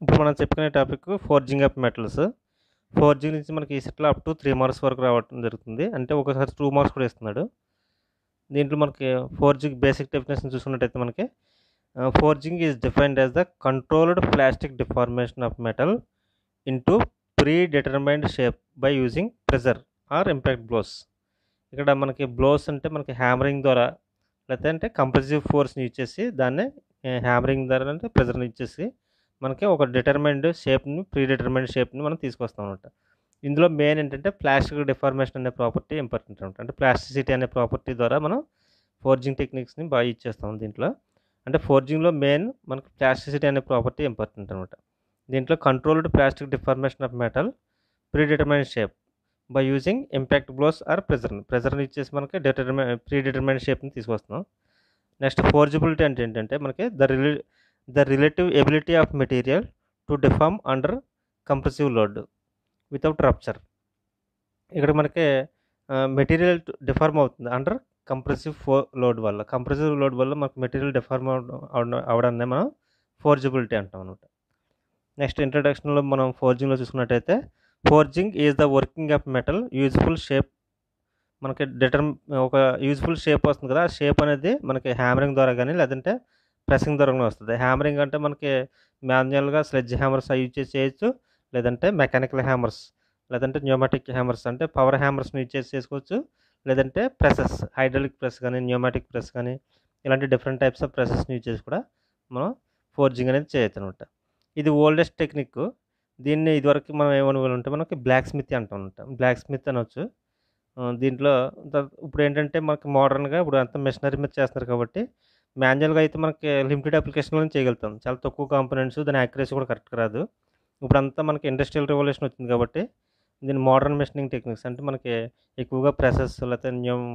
ఇప్పుడు మనం చెప్పుకునే topic forging of metals. Forging నుంచి మనకి ఈ సెట్లో అప్ టు 3 మార్క్స్ వరకు రావడం జరుగుతుంది. అంటే ఒకసారి 2 మార్క్స్ కూడా ఇస్తున్నాడు. దీంట్లో మనకి ఫోర్జింగ్ బేసిక్ డెఫినేషన్ చూసుకున్నట్టయితే మనకి forging is defined as the controlled plastic deformation of metal into predetermined shape by using pressure or impact blows. ఇక్కడ మనకి బ్లోస్ అంటే మనకి హ్యామరింగ్ ద్వారా, లేకపోతే అంటే కంప్రెసివ్ ఫోర్స్ని యూజ్ చేసి దాన్నే హ్యామరింగ్ ద్వారా అంటే ప్రెజర్ని యూజ్ చేసి మనకి ఒక డిటర్మైన్డ్ షేప్ని, ప్రీ డిటర్మైన్డ్ షేప్ని మనం తీసుకొస్తాం అనమాట. ఇందులో మెయిన్ ఏంటంటే ప్లాస్టిక్ డిఫార్మేషన్ అనే ప్రాపర్టీ ఇంపార్టెంట్ అనమాట. అంటే ప్లాస్టిసిటీ అనే ప్రాపర్టీ ద్వారా మనం ఫోర్జింగ్ టెక్నిక్స్ని బాగా యూజ్ చేస్తాం దీంట్లో. అంటే ఫోర్జింగ్లో మెయిన్ మనకి ప్లాస్టిసిటీ అనే ప్రాపర్టీ ఇంపార్టెంట్ అనమాట. దీంట్లో controlled plastic deformation of metal predetermined shape by using impact blows or ప్రెజర్ని ఇచ్చేసి మనకి ప్రీ డిటర్మైన్డ్ షేప్ని తీసుకొస్తున్నాం. నెక్స్ట్ ఫోర్జిబిలిటీ అంటే ఏంటంటే మనకి the relative ability of material to deform under compressive load without rupture. ఇక్కడ మనకి మెటీరియల్ డిఫార్మ్ అవుతుంది అండర్ కంప్రెసివ్ లోడ్ వల్ల. కంప్రెసివ్ లోడ్ వల్ల మనకు మెటీరియల్ డిఫార్మ్ అవడాన్ని మనం ఫోర్జిబిలిటీ అంటాం అనమాట. నెక్స్ట్ ఇంట్రడక్షన్లో మనం ఫోర్జింగ్లో చూసుకున్నట్టయితే forging is the working of metal useful shape. మనకి ఒక యూజ్ఫుల్ షేప్ వస్తుంది కదా, ఆ షేప్ అనేది మనకి హ్యామరింగ్ ద్వారా కానీ లేదంటే ప్రెసింగ్ ద్వారా వస్తుంది. హ్యామరింగ్ అంటే మనకి మాన్యువల్గా స్లెడ్జ్ హ్యామర్స్ యూజ్ చేసి చేయొచ్చు, లేదంటే మెకానికల్ హ్యామర్స్, లేదంటే న్యూమాటిక్ హ్యామర్స్ అంటే పవర్ హ్యామర్స్ని యూజ్ చేసి చేసుకోవచ్చు, లేదంటే ప్రెసెస్, హైడ్రాలిక్ ప్రెస్ కానీ న్యూమాటిక్ ప్రెస్ కానీ ఇలాంటి డిఫరెంట్ టైప్స్ ఆఫ్ ప్రెసెస్ని యూజ్ చేసి కూడా మనం ఫోర్జింగ్ అనేది చేయొచ్చు అనమాట. ఇది ఓల్డెస్ట్ టెక్నిక్. దీన్ని ఇదివరకు మనం ఏమనుకుంటే మనకి బ్లాక్ స్మిత్ అంటాం అనమాట. బ్లాక్ స్మిత్ అనవచ్చు. దీంట్లో ఇప్పుడు ఏంటంటే మనకి మోడర్న్గా ఇప్పుడు అంతా మెషినరీ మీద చేస్తున్నారు కాబట్టి మాన్యువల్గా అయితే మనకి లిమిటెడ్ అప్లికేషన్లో చేయగలుగుతాం. చాలా తక్కువ కాంపోనెంట్స్, దాని యాక్యురసీ కూడా కరెక్ట్గా రాదు. ఇప్పుడు అంతా మనకి ఇండస్ట్రియల్ రెవల్యూషన్ వచ్చింది కాబట్టి దీని మోడర్న్ మెషినింగ్ టెక్నిక్స్ అంటే మనకి ఎక్కువగా ప్రెసెస్, లేకపోతే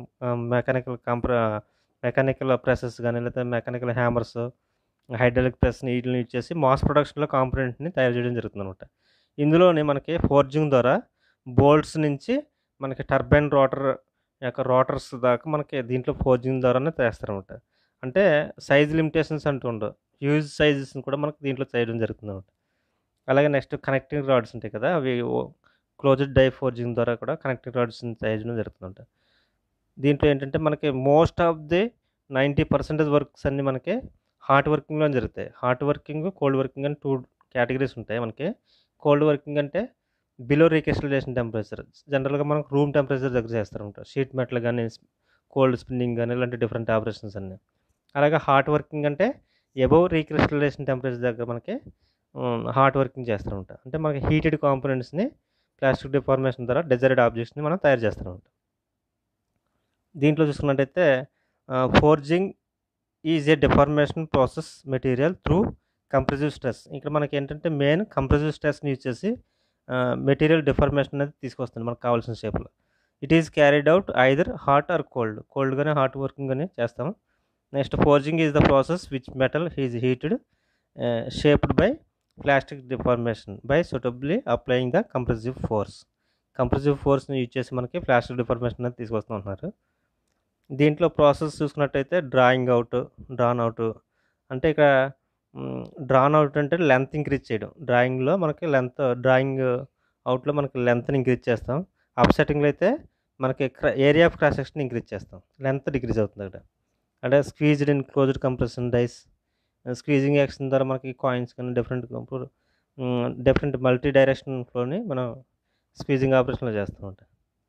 మెకానికల్ ప్రెసెస్ కానీ, లేకపోతే మెకానికల్ హ్యామర్స్, హైడ్రాలిక్ ప్రెస్ని వీటిని యూజ్ చేసి మాస్ ప్రొడక్షన్లో కాంపోనెంట్ని తయారు చేయడం జరుగుతుంది అనమాట. ఇందులోనే మనకి ఫోర్జింగ్ ద్వారా బోల్ట్స్ నుంచి మనకి టర్బైన్ రోటర్స్ దాకా మనకి దీంట్లో ఫోర్జింగ్ ద్వారానే చేస్తారనమాట. అంటే సైజ్ లిమిటేషన్స్ అంటూ ఉండవు, హ్యూజ్ సైజెస్ని కూడా మనకి దీంట్లో చేయడం జరుగుతుంది అనమాట. అలాగే నెక్స్ట్ కనెక్టింగ్ రాడ్స్ ఉంటాయి కదా, అవి క్లోజ్డ్ డై ఫోర్జింగ్ ద్వారా కూడా కనెక్టింగ్ రాడ్స్ని చేయడం జరుగుతుందంట. దీంట్లో ఏంటంటే మనకి మోస్ట్ ఆఫ్ ది 90% వర్క్స్ అన్నీ మనకి హాట్ వర్కింగ్లో జరుగుతాయి. హాట్ వర్కింగ్, కోల్డ్ వర్కింగ్ అని 2 కేటగిరీస్ ఉంటాయి మనకి. కోల్డ్ వర్కింగ్ అంటే బిలో రీక్రిస్టలైజేషన్ టెంపరేచర్, జనరల్గా మనకు రూమ్ టెంపరేచర్ దగ్గర చేస్తారనమాట. షీట్ మెటల్ కానీ, కోల్డ్ స్పిన్నింగ్ కానీ ఇలాంటి డిఫరెంట్ ఆపరేషన్స్ అన్నీ. అలాగే హాట్ వర్కింగ్ అంటే ఎబవ్ రీక్రిస్టలైజేషన్ టెంపరేచర్ దగ్గర మనకి హాట్ వర్కింగ్ చేస్తారనమాట. అంటే మనకి హీటెడ్ కాంపోనెంట్స్ని ప్లాస్టిక్ డిఫార్మేషన్ ద్వారా డిజైర్డ్ ఆబ్జెక్ట్స్ని మనం తయారు చేస్తారనమాట. దీంట్లో చూసుకున్నట్టయితే forging is a deformation process material through compressive stress. ఇక్కడ మనకి ఏంటంటే మెయిన్ కంప్రెసివ్ స్ట్రెస్ని యూజ్ చేసి మెటీరియల్ డిఫార్మేషన్ అనేది తీసుకొస్తుంది మనకు కావాల్సిన షేప్లో. It is carried out either hot or cold కానీ హాట్ వర్కింగ్ కానీ చేస్తాము. Next forging is the process which metal is heated shaped by plastic deformation by suitably applying the compressive ఫోర్స్ని యూజ్ చేసి మనకి ప్లాస్టిక్ డిఫార్మేషన్ అనేది తీసుకొస్తుంటున్నారు. దీంట్లో process చూసుకున్నట్టయితే drawn out అంటే ఇక్కడ డ్రాన్ అవుట్ అంటే లెంత్ ఇంక్రీజ్ చేయడం. డ్రాయింగ్ అవుట్లో మనకి లెంత్ని ఇంక్రీజ్ చేస్తాం. అప్సెట్టింగ్లో అయితే మనకి area of cross section increase చేస్తాం, లెంత్ డిక్రీజ్ అవుతుంది అక్కడ. అంటే squeezed in closed compression dies, squeezing action ద్వారా మనకి కాయిన్స్ కానీ డిఫరెంట్ మల్టీ డైరెక్షన్ ఫ్లోని మనం స్క్వీజింగ్ ఆపరేషన్లో చేస్తాం అనమాట.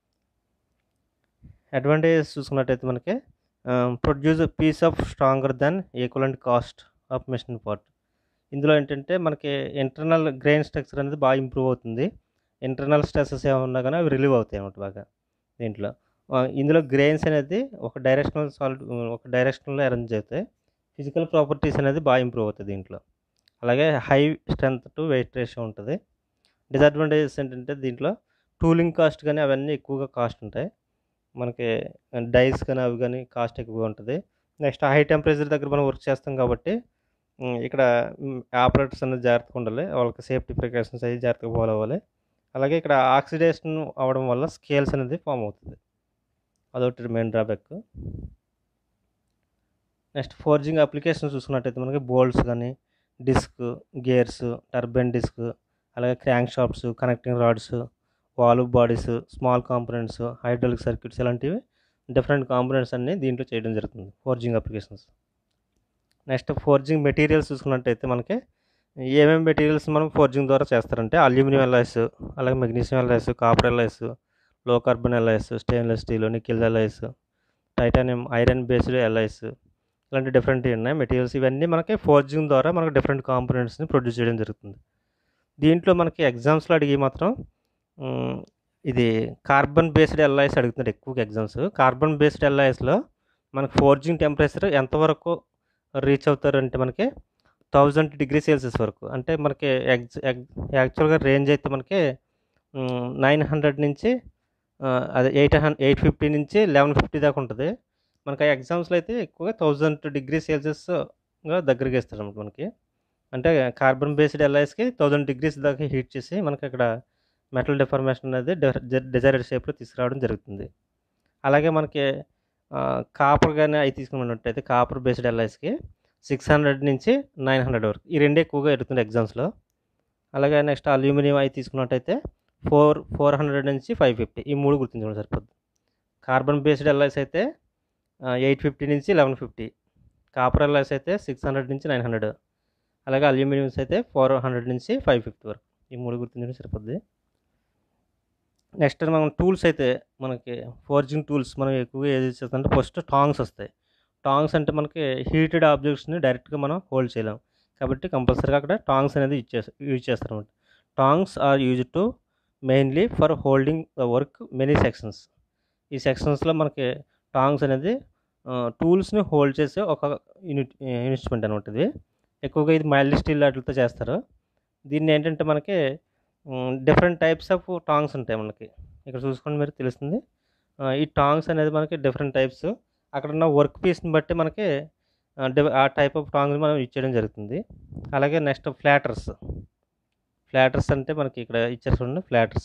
అడ్వాంటేజెస్ చూసుకున్నట్టయితే మనకి produce piece of stronger than equivalent cast of machine part. ఇందులో ఏంటంటే మనకి ఇంటర్నల్ గ్రెయిన్ స్ట్రక్చర్ అనేది బాగా ఇంప్రూవ్ అవుతుంది. ఇంటర్నల్ స్ట్రెసెస్ ఏమన్నా కానీ అవి రిలీవ్ అవుతాయి అన్నమాట బాగా. దీంట్లో ఇందులో గ్రెయిన్స్ అనేది ఒక డైరెక్షన్లో అరేంజ్ అవుతాయి. ఫిజికల్ ప్రాపర్టీస్ అనేది బాగా ఇంప్రూవ్ అవుతుంది దీంట్లో. అలాగే high strength to weight ratio ఉంటుంది. డిసడ్వాంటేజెస్ ఏంటంటే దీంట్లో టూలింగ్ కాస్ట్ కానీ అవన్నీ ఎక్కువగా కాస్ట్ ఉంటాయి మనకి. డైస్ కానీ అవి కానీ కాస్ట్ ఎక్కువగా ఉంటుంది. నెక్స్ట్ హై టెంపరేచర్ దగ్గర మనం వర్క్ చేస్తాం కాబట్టి ఇక్కడ ఆపరేటర్స్ అనేది జాగ్రత్తగా ఉండాలి, వాళ్ళకి సేఫ్టీ ప్రికాషన్స్ అవి జాగ్రత్తగా ఫాలో అవ్వాలి. అలాగే ఇక్కడ ఆక్సిడేషన్ అవ్వడం వల్ల స్కేల్స్ అనేది ఫామ్ అవుతుంది, అదొకటి main drawback. Next forging applications చూసుకున్నట్టయితే మనకి బోల్ట్స్ కానీ, డిస్క్, గేర్స్, టర్బైన్ డిస్క్, అలాగే crank shafts, connecting rods, valve bodies, small components, hydraulic circuits ఇలాంటివి డిఫరెంట్ కాంపోనెంట్స్ అన్నీ దీంట్లో చేయడం జరుగుతుంది forging applications. Next forging materials చూసుకున్నట్టయితే మనకి ఏమేమి మెటీరియల్స్ మనం ఫోర్జింగ్ ద్వారా చేస్తారంటే అల్యూమినియం ఎలాయ్స్, అలాగే magnesium alloys, copper alloys, low carbon alloys, stainless steel, nickel alloys, titanium, iron based alloys ఇలాంటి డిఫరెంట్ ఉన్నాయి మెటీరియల్స్. ఇవన్నీ మనకి ఫోర్జింగ్ ద్వారా మనకి డిఫరెంట్ కాంపోనెంట్స్ని ప్రొడ్యూస్ చేయడం జరుగుతుంది. దీంట్లో మనకి ఎగ్జామ్స్లో అడిగి మాత్రం ఇది కార్బన్ బేస్డ్ ఎల్ఐఎస్ అడుగుతున్నారు ఎక్కువగా ఎగ్జామ్స్. కార్బన్ బేస్డ్ ఎల్ఐఎస్లో మనకి ఫోర్జింగ్ టెంపరేచర్ ఎంతవరకు రీచ్ అవుతారంటే మనకి 1000 డిగ్రీ సెల్సియస్ వరకు. అంటే మనకి యాక్చువల్గా రేంజ్ అయితే మనకి 900 నుంచి అదే 850 నుంచి 1150 దాకా ఉంటుంది. మనకి ఆ ఎగ్జామ్స్లో అయితే ఎక్కువగా 1000 డిగ్రీ సెల్సియస్గా దగ్గరికి ఇస్తారు మనకి. అంటే కార్బన్ బేస్డ్ ఎల్ఐఎస్కి 1000 డిగ్రీస్ దాకా హీట్ చేసి మనకి అక్కడ మెటల్ డిఫార్మేషన్ అనేది డిజైర్డ్ షేప్లో తీసుకురావడం జరుగుతుంది. అలాగే మనకి కాపర్ కానీ అవి తీసుకున్నట్టయితే కాపర్ బేస్డ్ ఎల్ఐఎస్కి 600 నుంచి 900 వరకు ఈ రెండే ఎక్కువగా ఎడుతుంది ఎగ్జామ్స్లో. అలాగే నెక్స్ట్ అల్యూమినియం అవి తీసుకున్నట్టయితే 400 నుంచి 550 ఈ మూడు గుర్తుంచుకోండి సరిపోద్ది. కార్బన్ బేస్డ్ ఎల్ఐఎస్ అయితే 850 నుంచి 1150, కాపర్ ఎల్ఐఎస్ అయితే 600 నుంచి 900, అలాగే అల్యూమినియంస్ అయితే 400 నుంచి 550 వరకు ఈ మూడు గుర్తుంచుకుంటే సరిపోద్ది. నెక్స్ట్ మనం టూల్స్ అయితే మనకి ఫోర్జింగ్ టూల్స్ మనం ఎక్కువగా ఏది చేస్తామంటే ఫస్ట్ టాంగ్స్ వస్తాయి. టాంగ్స్ అంటే మనకి హీటెడ్ ఆబ్జెక్ట్స్ని డైరెక్ట్గా మనం హోల్డ్ చేయలేం కాబట్టి కంపల్సరీగా అక్కడ టాంగ్స్ అనేది యూజ్ చేస్తారు అనమాట. Tongs are use to mainly for holding the work many sections. ఈ సెక్షన్స్లో మనకి టాంగ్స్ అనేది టూల్స్ని హోల్డ్ చేసే ఒక ఇన్స్ట్రుమెంట్ అనమాట. ఇది ఎక్కువగా ఇది మైల్డ్ స్టీల్ వాటితో చేస్తారు. దీన్ని ఏంటంటే మనకి డిఫరెంట్ టైప్స్ ఆఫ్ టాంగ్స్ ఉంటాయి మనకి. ఇక్కడ చూసుకోండి మీరు తెలుస్తుంది. ఈ టాంగ్స్ అనేది మనకి డిఫరెంట్ టైప్స్ అక్కడ ఉన్న వర్క్ పీస్ని బట్టి మనకి ఆ టైప్ ఆఫ్ టాంగ్ని మనం యూజ్ చేయడం జరుగుతుంది. అలాగే నెక్స్ట్ ఫ్లాటర్స్ అంటే మనకి ఇక్కడ ఇచ్చారు చూడండి ఫ్లాటర్స్.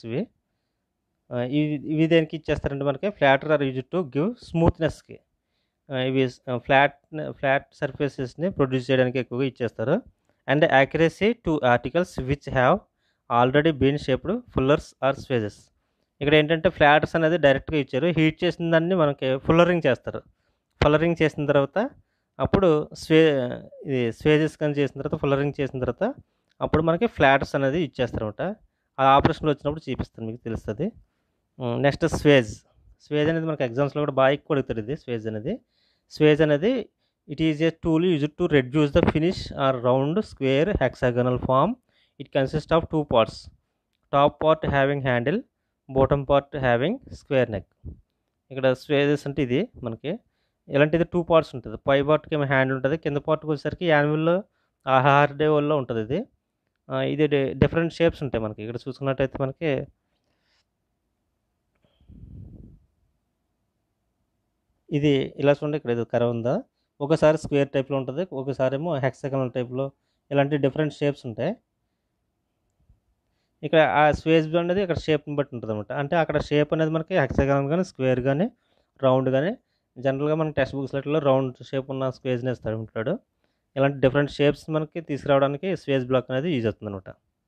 ఇవి దేనికి ఇచ్చేస్తారంటే మనకి flatter are use to give స్మూత్నెస్కి. ఇవి ఫ్లాట్ సర్ఫేసెస్ని ప్రొడ్యూస్ చేయడానికి ఎక్కువగా ఇచ్చేస్తారు. And accuracy to articles which have already been shaped fullers or swages. ఇక్కడ ఏంటంటే ఫ్లాటర్స్ అనేది డైరెక్ట్గా ఇచ్చారు. హీట్ చేసిన దాన్ని మనకి ఫుల్లరింగ్ చేస్తారు. ఫుల్లరింగ్ చేసిన తర్వాత అప్పుడు ఇది స్వేజెస్ కానీ చేసిన తర్వాత ఫుల్లరింగ్ చేసిన తర్వాత అప్పుడు మనకి ఫ్లాటర్స్ అనేది ఇచ్చేస్తారు అనమాట. ఆ ఆపరేషన్లో వచ్చినప్పుడు చూపిస్తాను మీకు తెలుస్తుంది. నెక్స్ట్ స్వేజ్ అనేది మనకి ఎగ్జామ్స్లో కూడా బాగా ఎక్కువ అడుగుతారు. ఇది స్వేజ్ అనేది it is a tool use to reduce the finish or round square hexagonal form. It consist of 2 parts, top part having handle, bottom part having square neck. ఇక్కడ స్వేజెస్ అంటే ఇది మనకి ఇలాంటిది 2 parts ఉంటుంది. పై పార్ట్కి ఏమో హ్యాండిల్ ఉంటుంది, కింద పార్ట్కి వచ్చేసరికి యాన్యువల్లో హార్డే వల్ల ఉంటుంది. ఇది డిఫరెంట్ షేప్స్ ఉంటాయి మనకి. ఇక్కడ చూసుకున్నట్టయితే మనకి ఇది ఇలా చూడండి. ఇక్కడ ఇది కర్వ్ ఉందా, ఒకసారి స్క్వేర్ టైప్లో ఉంటుంది, ఒకసారి ఏమో హెక్సాగనల్ టైప్లో, ఇలాంటి డిఫరెంట్ షేప్స్ ఉంటాయి. ఇక్కడ ఆ స్వేజ్ అనేది ఇక్కడ షేప్ని బట్టి ఉంటుంది అనమాట. అంటే అక్కడ షేప్ అనేది మనకి హెక్సాగనల్ కానీ స్క్వేర్ కానీ రౌండ్ కానీ, జనరల్గా మనకి టెక్స్ట్ బుక్స్లో రౌండ్ షేప్ ఉన్న స్వేజ్ని ఇస్తాడు ఉంటాడు. ఇలాంటి డిఫరెంట్ షేప్స్ మనకి తీసుకురావడానికి స్వేజ్ బ్లాక్ అనేది యూజ్ అవుతుంది అనమాట.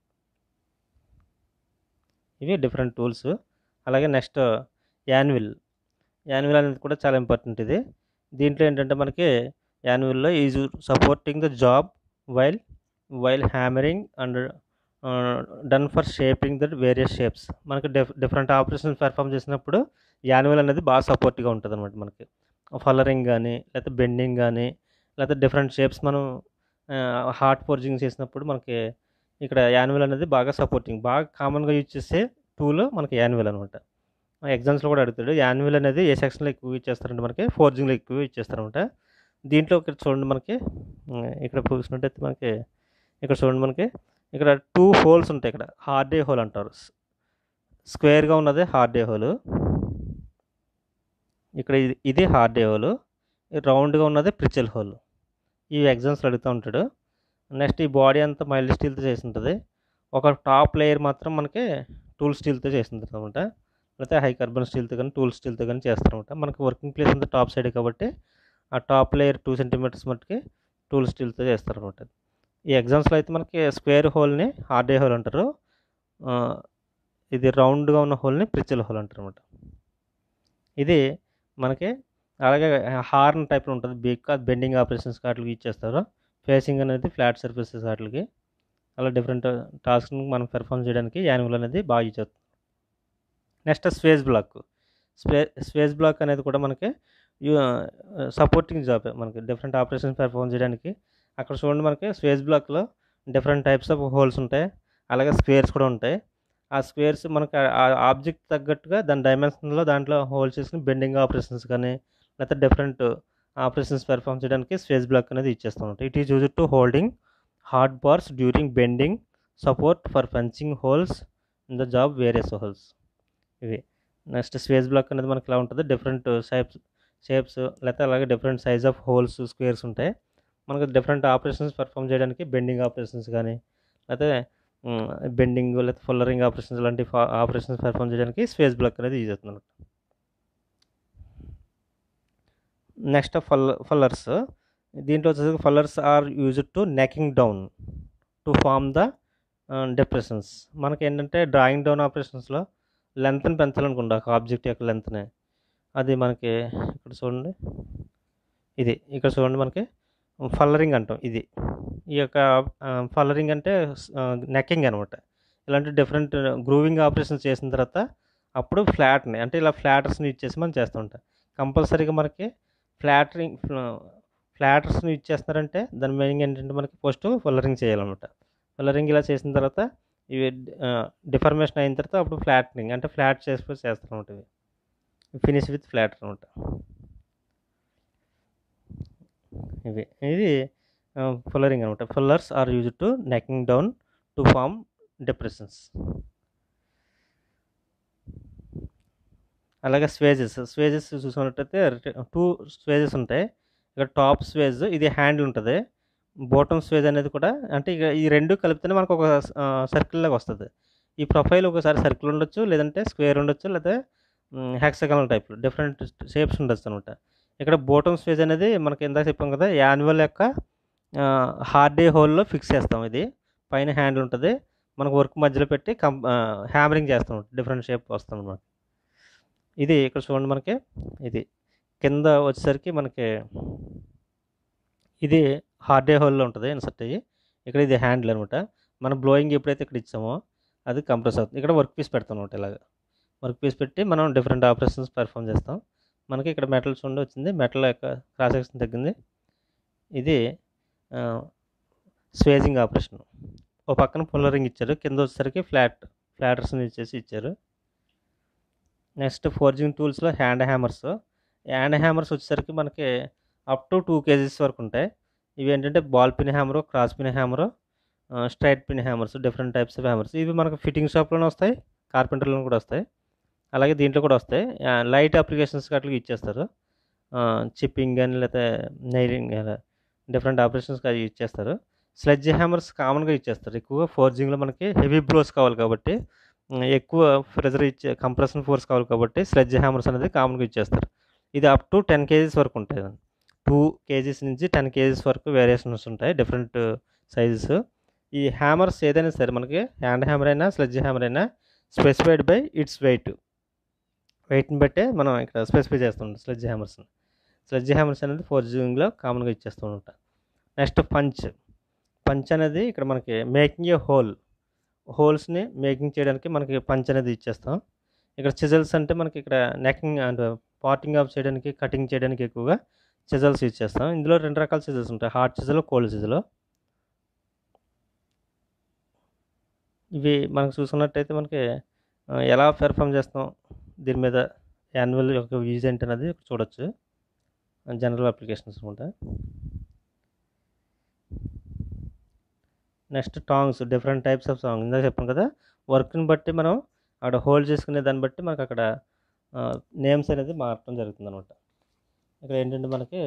ఇవి డిఫరెంట్ టూల్స్. అలాగే నెక్స్ట్ యాన్విల్ అనేది కూడా చాలా ఇంపార్టెంట్. దీంట్లో ఏంటంటే మనకి యాన్విల్లో is supporting the job while hammering and done for shaping that various shapes. మనకి డిఫరెంట్ ఆపరేషన్స్ పెర్ఫామ్ చేసినప్పుడు యాన్యువల్ అనేది బాగా సపోర్ట్గా ఉంటుంది అనమాట. మనకి ఫలరింగ్ కానీ లేకపోతే బెండింగ్ కానీ లేకపోతే డిఫరెంట్ షేప్స్ మనం హార్డ్ ఫోర్జింగ్ చేసినప్పుడు మనకి ఇక్కడ యాన్యువల్ అనేది బాగా సపోర్టింగ్, బాగా కామన్గా యూజ్ చేసే టూల్ మనకి యాన్యువల్ అనమాట. ఎగ్జామ్స్లో కూడా అడుగుతాడు. యాన్యువల్ అనేది ఏ సెక్షన్లో ఎక్కువ యూజ్ చేస్తారంటే మనకి ఫోర్జింగ్లో ఎక్కువ యూజ్ చేస్తారనమాట. దీంట్లో ఇక్కడ చూడండి మనకి ఇక్కడ చూసినట్టయితే మనకి ఇక్కడ చూడండి మనకి ఇక్కడ 2 holes ఉంటాయి. ఇక్కడ హార్డే హోల్ అంటారు. స్క్వేర్గా ఉన్నది హార్డే హోల్. ఇక్కడ ఇది హార్డే హోల్, రౌండ్గా ఉన్నది ప్రిచెల్ హోల్. ఈ ఎగ్జామ్స్లో అడుగుతూ ఉంటాడు. నెక్స్ట్ ఈ బాడీ అంతా మైల్డ్ స్టీల్తో చేసి ఉంటుంది. ఒక టాప్ లేయర్ మాత్రం మనకి టూల్ స్టీల్తో చేసి ఉంటుంది అనమాట. లేకపోతే హై కార్బన్ స్టీల్తో కానీ టూల్ స్టీల్తో కానీ చేస్తారనమాట. మనకి వర్కింగ్ ప్లేస్ అంతా టాప్ సైడ్ కాబట్టి ఆ టాప్ లేయర్ 2 centimeters మట్టుకి టూల్ స్టీల్తో చేస్తారనమాట. ఈ ఎగ్జామ్స్లో అయితే మనకి స్క్వేర్ హోల్ని హార్డ్ ఏ హోల్ అంటారు, ఇది రౌండ్గా ఉన్న హోల్ని ప్రిచిల్ హోల్ అంటారు అనమాట. ఇది మనకి అలాగే హార్న్ టైప్లో ఉంటుంది, బీక్ అది బెండింగ్ ఆపరేషన్స్ వాటికి యూజ్ చేస్తారు. ఫేసింగ్ అనేది ఫ్లాట్ సర్ఫేసెస్ వాటికి. అలా డిఫరెంట్ టాస్క్ని మనం పెర్ఫామ్ చేయడానికి యాన్యువల్ అనేది బాగా యూజ్ అవుతుంది. Next swage block. Swage block అనేది కూడా మనకి సపోర్టింగ్ జాబ్, మనకి డిఫరెంట్ ఆపరేషన్స్ పెర్ఫామ్ చేయడానికి. అక్కడ చూడండి మనకి స్వేజ్ బ్లాక్లో డిఫరెంట్ టైప్స్ ఆఫ్ హోల్స్ ఉంటాయి, అలాగే స్క్వేర్స్ కూడా ఉంటాయి. ఆ స్క్వేర్స్ మనకి ఆ ఆబ్జెక్ట్ తగ్గట్టుగా దాని డైమెన్షన్లో దాంట్లో హోల్స్ చేసుకుని బెండింగ్ ఆపరేషన్స్ కానీ లేకపోతే డిఫరెంట్ ఆపరేషన్స్ పెర్ఫామ్ చేయడానికి స్వేజ్ బ్లాక్ అనేది ఇచ్చేస్తూ ఉంటాయి. It is used to holding hard bars during bending, support for punching holes in the job various holes. ఇవి నెక్స్ట్ స్వేజ్ బ్లాక్ అనేది మనకి ఇలా ఉంటుంది, డిఫరెంట్ షేప్స్ లేకపోతే అలాగే different size of holes squares ఉంటాయి. మనకు డిఫరెంట్ ఆపరేషన్స్ పెర్ఫామ్ చేయడానికి బెండింగ్ ఆపరేషన్స్ కానీ లేకపోతే బెండింగ్ లేకపోతే ఫుల్లరింగ్ ఆపరేషన్స్ లాంటి ఆపరేషన్స్ పెర్ఫామ్ చేయడానికి స్వేజ్ బ్లాక్ అనేది యూజ్ అవుతుంది. Next fullers. దీంట్లో వచ్చేసి fullers are used to necking down to form the depressions. మనకి ఏంటంటే డ్రాయింగ్ డౌన్ ఆపరేషన్స్లో లెంత్ని పెంచాలనుకుంటా ఒక ఆబ్జెక్ట్ యొక్క లెంత్ని. అది మనకి ఇక్కడ చూడండి, ఇది ఇక్కడ చూడండి మనకి ఫల్లరింగ్ అంటాం. ఇది ఈ యొక్క ఫల్లరింగ్ అంటే నెక్కింగ్ అనమాట. ఇలాంటి డిఫరెంట్ గ్రూవింగ్ ఆపరేషన్స్ చేసిన తర్వాత అప్పుడు ఫ్లాట్ని అంటే ఇలా ఫ్లాటర్స్ని యూజ్ చేసి మనం చేస్తూ ఉంటాం. కంపల్సరీగా మనకి ఫ్లాటర్స్ని యూజ్ చేస్తున్నారంటే దాని మీనింగ్ ఏంటంటే మనకి ఫస్ట్ ఫల్లరింగ్ చేయాలన్నమాట. ఫల్లరింగ్ ఇలా చేసిన తర్వాత ఇవి డిఫర్మేషన్ అయిన తర్వాత అప్పుడు ఫ్లాట్నింగ్ అంటే ఫ్లాట్ చేస్తూ చేస్తారన్నమాట. ఇవి ఫినిష్ విత్ ఫ్లాటర్ అనమాట. ఇది ఫుల్లరింగ్ అనమాట. Fullers are used to necking down to form depressions. అలాగే స్వేజెస్ చూసుకున్నట్టయితే 2 స్వేజెస్ ఉంటాయి. ఇక్కడ టాప్ స్వేజ్ ఇది హ్యాండిల్ ఉంటుంది, బాటమ్ స్వేజ్ అనేది కూడా అంటే ఇక ఈ రెండు కలిపితేనే మనకు ఒక సర్కిల్ లాగా వస్తుంది. ఈ ప్రొఫైల్ ఒకసారి సర్కిల్ ఉండొచ్చు, లేదంటే స్క్వేర్ ఉండొచ్చు, లేదా హెక్సాగనల్ టైప్లో డిఫరెంట్ షేప్స్ ఉండొచ్చు అనమాట. ఇక్కడ బాటమ్ స్వేజ్ అనేది మనకి ఇందాక చెప్పాం కదా, యాన్యువల్ యొక్క హార్డ్ ఏ హోల్లో ఫిక్స్ చేస్తాం. ఇది పైన హ్యాండిల్ ఉంటుంది, మనకు వర్క్ మధ్యలో పెట్టి హ్యామరింగ్ చేస్తాం, డిఫరెంట్ షేప్ వస్తాం అనమాట. ఇది ఇక్కడ చూడండి మనకి ఇది కింద వచ్చేసరికి మనకి ఇది హార్డ్ ఏ హోల్లో ఉంటుంది ఇన్సర్ట్ అయ్యి. ఇక్కడ ఇది హ్యాండిల్ అనమాట. మనం బ్లోయింగ్ ఎప్పుడైతే ఇక్కడ ఇచ్చామో అది కంప్రెస్ అవుతుంది. ఇక్కడ వర్క్ పీస్ పెడతాం అనమాట. ఇలాగ వర్క్ పీస్ పెట్టి మనం డిఫరెంట్ ఆపరేషన్స్ పెర్ఫామ్ చేస్తాం. మనకి ఇక్కడ మెటల్ చూడండి వచ్చింది, మెటల్ యొక్క క్రాస్ సెక్షన్ తగ్గింది. ఇది స్వేజింగ్ ఆపరేషన్. ఓ పక్కన పుల్లరింగ్ ఇచ్చారు, కింద వచ్చేసరికి ఫ్లాటర్స్ని ఇచ్చేసి ఇచ్చారు. నెక్స్ట్ ఫోర్జింగ్ టూల్స్లో హ్యాండ్ హ్యామర్స్ వచ్చేసరికి మనకి అప్ టు 2 kgs వరకు ఉంటాయి. ఇవి ఏంటంటే ball pin hammer, cross pin hammer, straight pin hammers, different types of hammers. ఇవి మనకు ఫిట్టింగ్ షాప్లోనే వస్తాయి, కార్పెంటర్లో కూడా వస్తాయి, అలాగే దీంట్లో కూడా వస్తాయి. లైట్ అప్లికేషన్స్ అట్లా ఇచ్చేస్తారు, చిప్పింగ్ కానీ లేకపోతే నైలింగ్ డిఫరెంట్ ఆపరేషన్స్కి అది యూజ్ చేస్తారు. స్లెడ్జ్ హ్యామర్స్ కామన్గా ఇచ్చేస్తారు. ఎక్కువగా ఫోర్జింగ్లో మనకి హెవీ బ్లోస్ కావాలి కాబట్టి, ఎక్కువ ప్రెజర్ ఇచ్చే కంప్రెషన్ ఫోర్స్ కావాలి కాబట్టి స్లెడ్జ్ హ్యామర్స్ అనేది కామన్గా ఇచ్చేస్తారు. ఇది అప్ టు 10 kgs వరకు ఉంటాయి. 2 kgs నుంచి 10 kgs వరకు వేరియేషన్స్ ఉంటాయి, డిఫరెంట్ సైజెస్. ఈ హ్యామర్స్ ఏదైనా సరే మనకి హ్యాండ్ హ్యామర్ అయినా స్లెడ్జ్ హ్యామర్ అయినా స్పెసిఫైడ్ బై ఇట్స్ వెయిట్ని బట్టే మనం ఇక్కడ స్పెసిఫై చేస్తుంటాం స్లెడ్జ్ హ్యామర్స్ అనేది ఫోర్జింగ్లో కామన్గా ఇచ్చేస్తూ ఉంటాం. నెక్స్ట్ పంచ్ అనేది ఇక్కడ మనకి మేకింగ్ ఏ హోల్స్ని మేకింగ్ చేయడానికి మనకి పంచ్ అనేది ఇచ్చేస్తాం. ఇక్కడ చిజల్స్ అంటే మనకి ఇక్కడ నెకింగ్ అండ్ పార్టింగ్ ఆఫ్ చేయడానికి, కటింగ్ చేయడానికి ఎక్కువగా చిజల్స్ యూజ్ చేస్తాం. ఇందులో 2 రకాల చిజల్స్ ఉంటాయి, హార్డ్ చిజల్, కోల్డ్ చిజల్. ఇవి మనకు చూసుకున్నట్టయితే మనకి ఎలా పెర్ఫామ్ చేస్తాం దీని మీద యాన్యువల్ యొక్క యూజ్ ఏంటి అనేది చూడొచ్చు, జనరల్ అప్లికేషన్స్ అనమాట. Next tongs, different types of tong. ఇందాక చెప్పాను కదా, వర్క్ని బట్టి మనం అక్కడ హోల్డ్ చేసుకునే దాన్ని బట్టి మనకు అక్కడ నేమ్స్ అనేది మారటం జరుగుతుంది అనమాట. ఇక్కడ ఏంటంటే మనకి